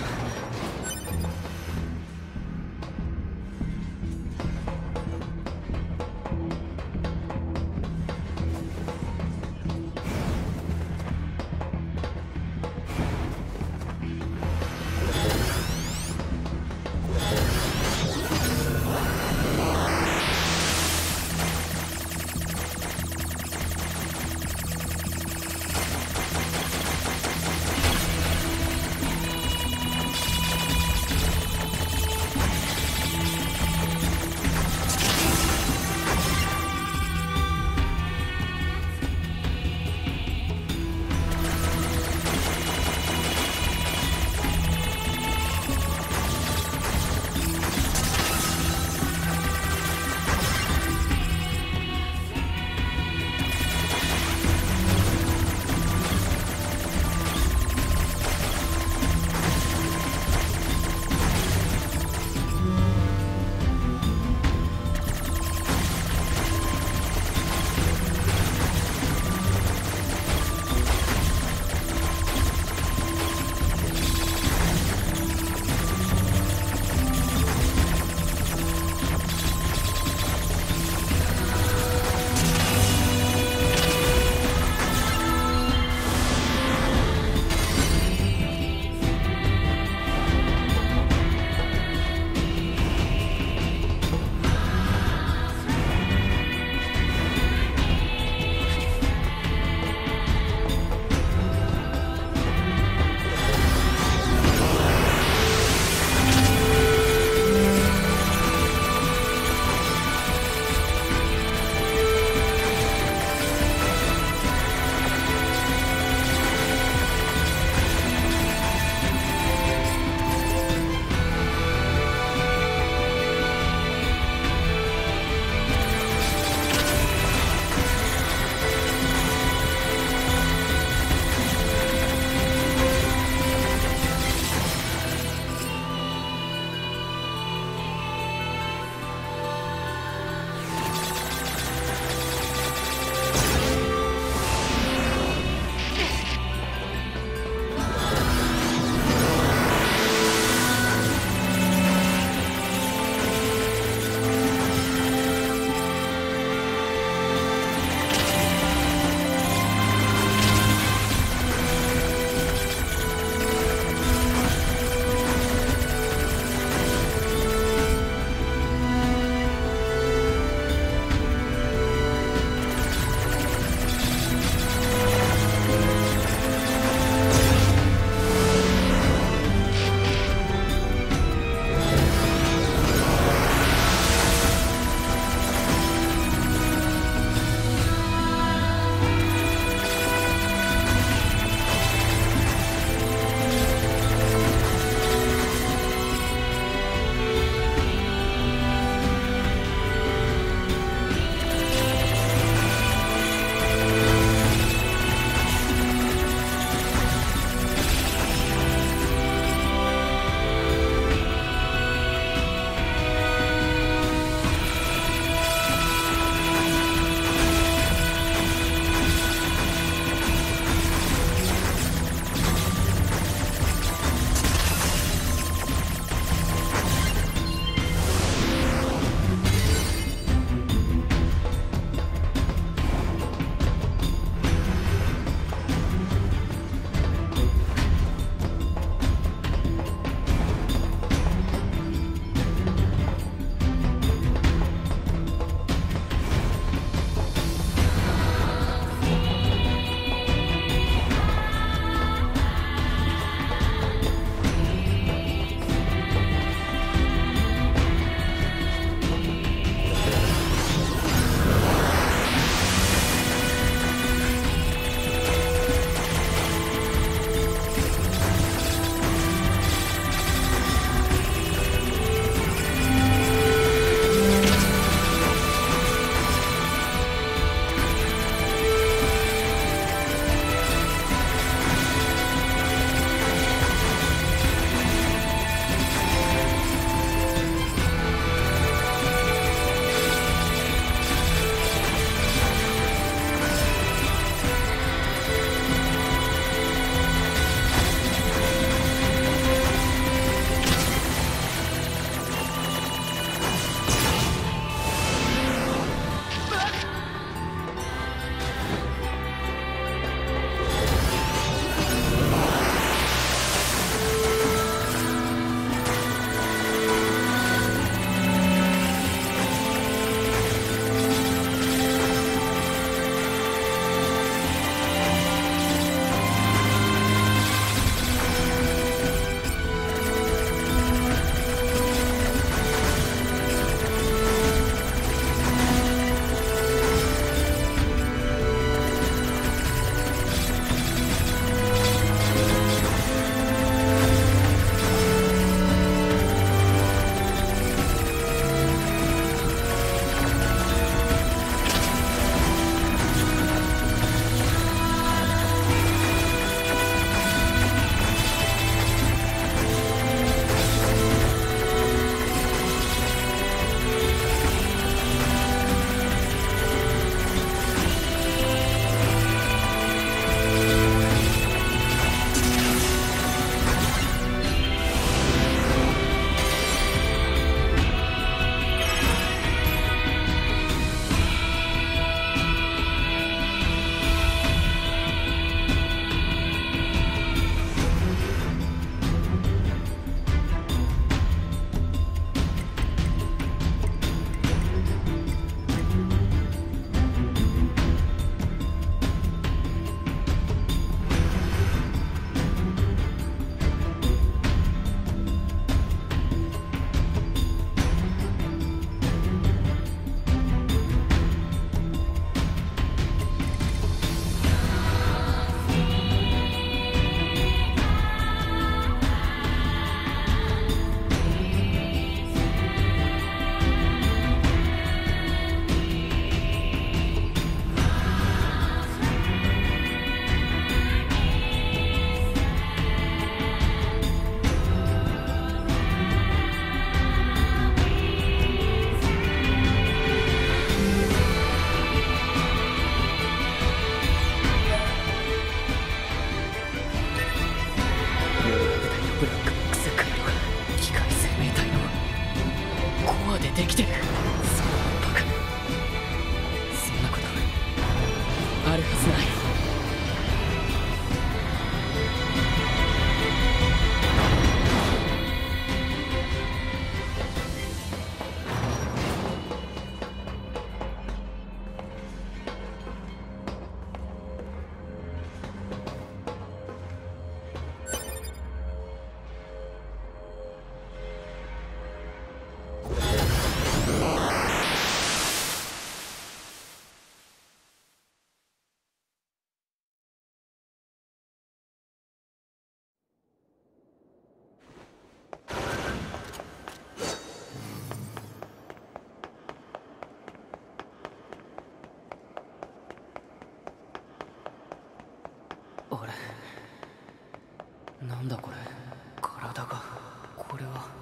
あれなんだこれ。体が、これは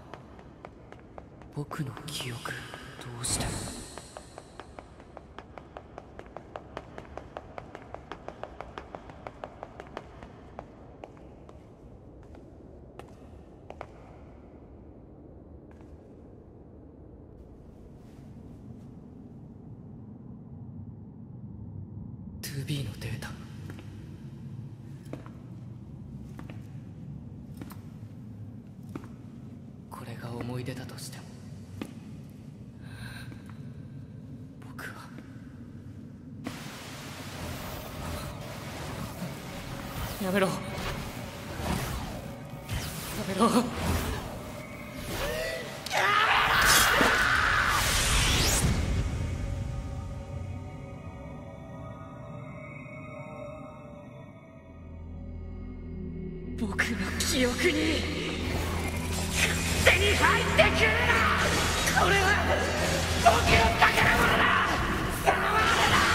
僕の記憶。どうして。2B のデータ。これが思い出だとしても、僕はやめろ、やめろ。僕の記憶に勝手に入ってくるな。これは僕の宝物だ。そのままだ。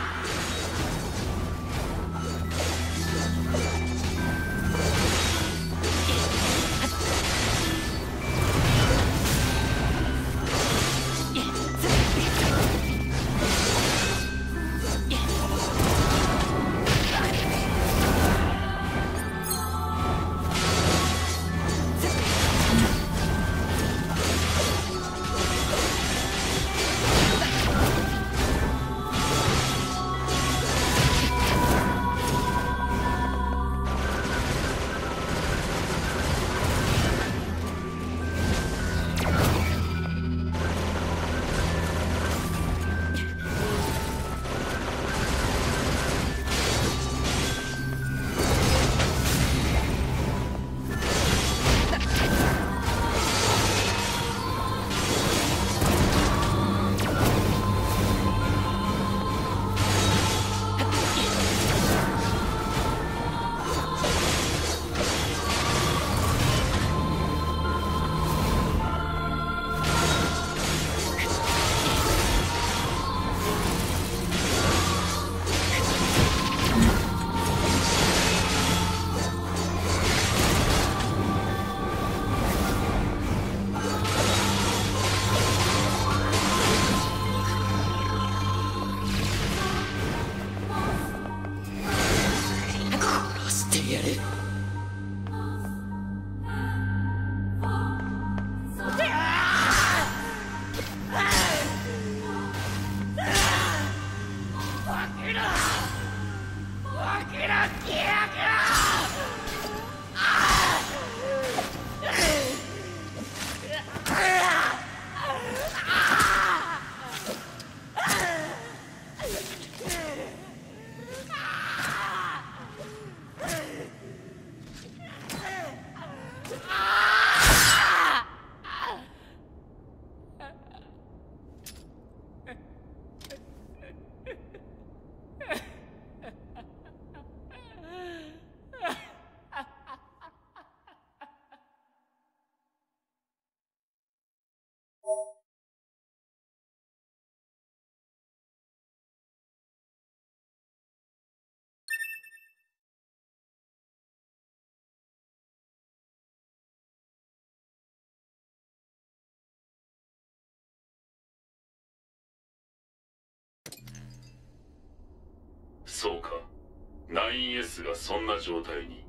そうか、9S がそんな状態に。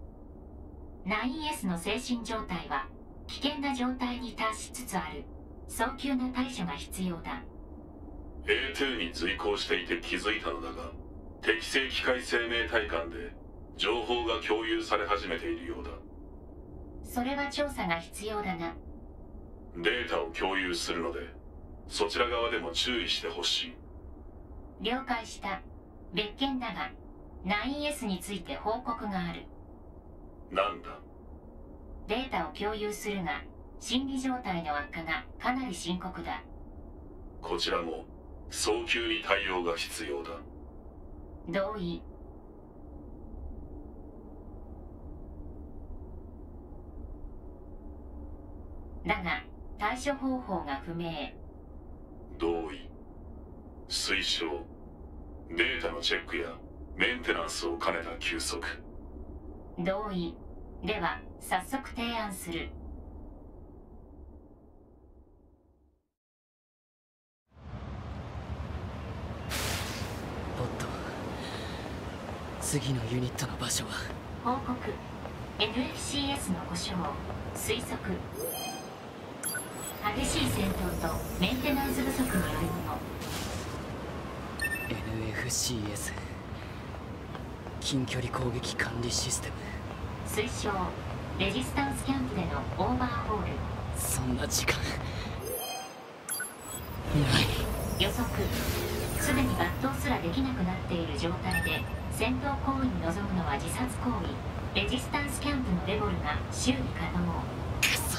9S の精神状態は危険な状態に達しつつある。早急な対処が必要だ。 A2 に随行していて気づいたのだが、適正機械生命体間で情報が共有され始めているようだ。 それは調査が必要だな。 データを共有するので、そちら側でも注意してほしい。 了解した。別件だが 9S について報告がある。 なんだ。 データを共有するが心理状態の悪化がかなり深刻だ。 こちらも早急に対応が必要だ。 同意。だが対処方法が不明。 同意。推奨。データのチェックやメンテナンスを兼ねた休息。 同意。では早速提案する。 ポット、次のユニットの場所は？ 報告。 NFCS の故障推測。激しい戦闘とメンテナンス不足によるもの。 NFCS 近距離攻撃管理システム。 推奨。レジスタンスキャンプでのオーバーホール。 そんな時間ない。 予測。すでに抜刀すらできなくなっている状態で戦闘行為に臨むのは自殺行為。レジスタンスキャンプのレボルが修理可能。 くそ。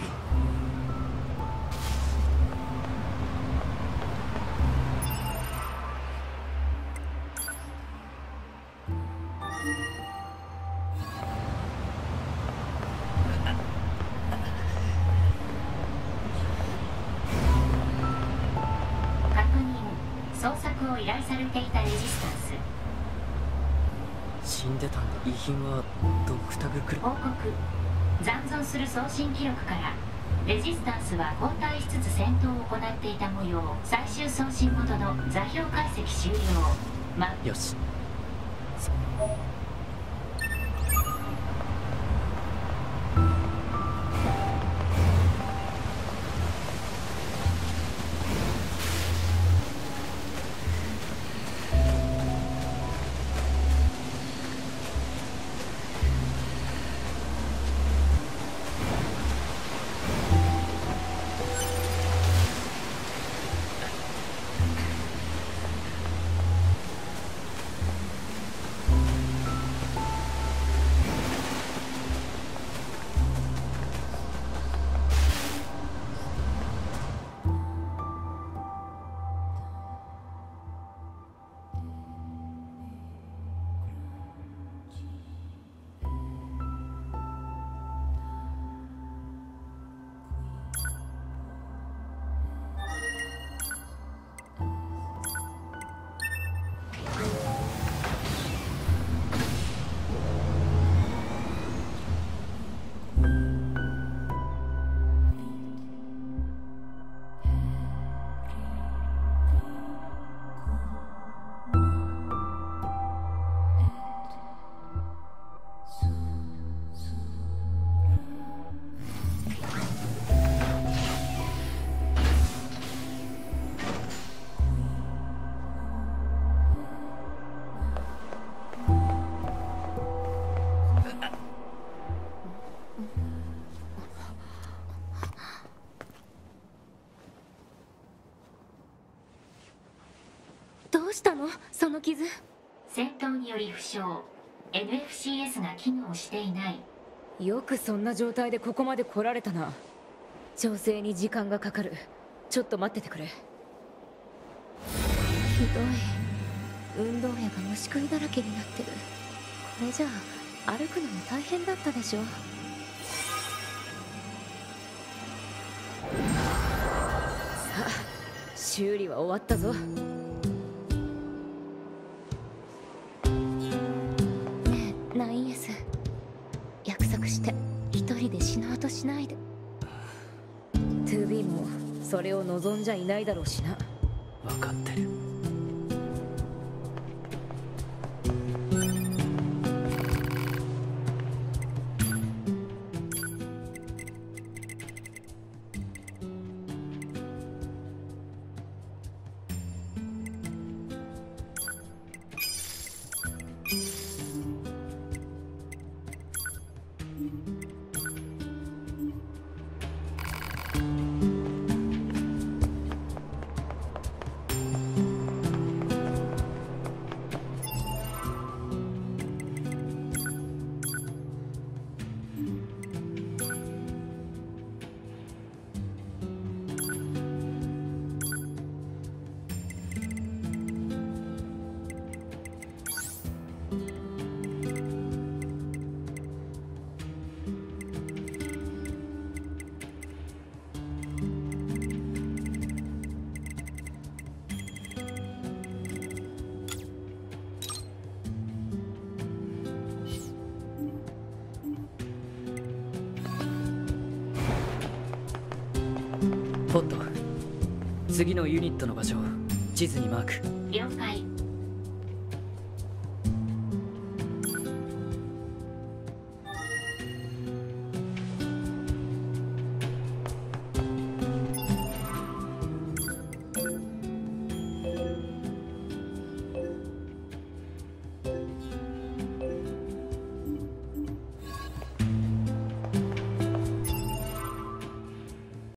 確認。捜索を依頼されていたレジスタンス。 死んでたんだ。遺品はドクタグクル。 報告。残存する送信記録からレジスタンスは交代しつつ戦闘を行っていた模様。最終送信元の座標解析終了。 よし。 どうしたのその傷。 戦闘により負傷。 NFCS が機能していない。 よくそんな状態でここまで来られたな。調整に時間がかかる。ちょっと待っててくれ。ひどい。運動やが虫食いだらけになってる。これじゃあ歩くのも大変だったでしょ。さあ修理は終わったぞ。ねえナインエス、約束して一人で死のうとしないで。 2B もそれを望んじゃいないだろうしな。 分かってる。 ポット、次のユニットの場所地図にマーク。 了解。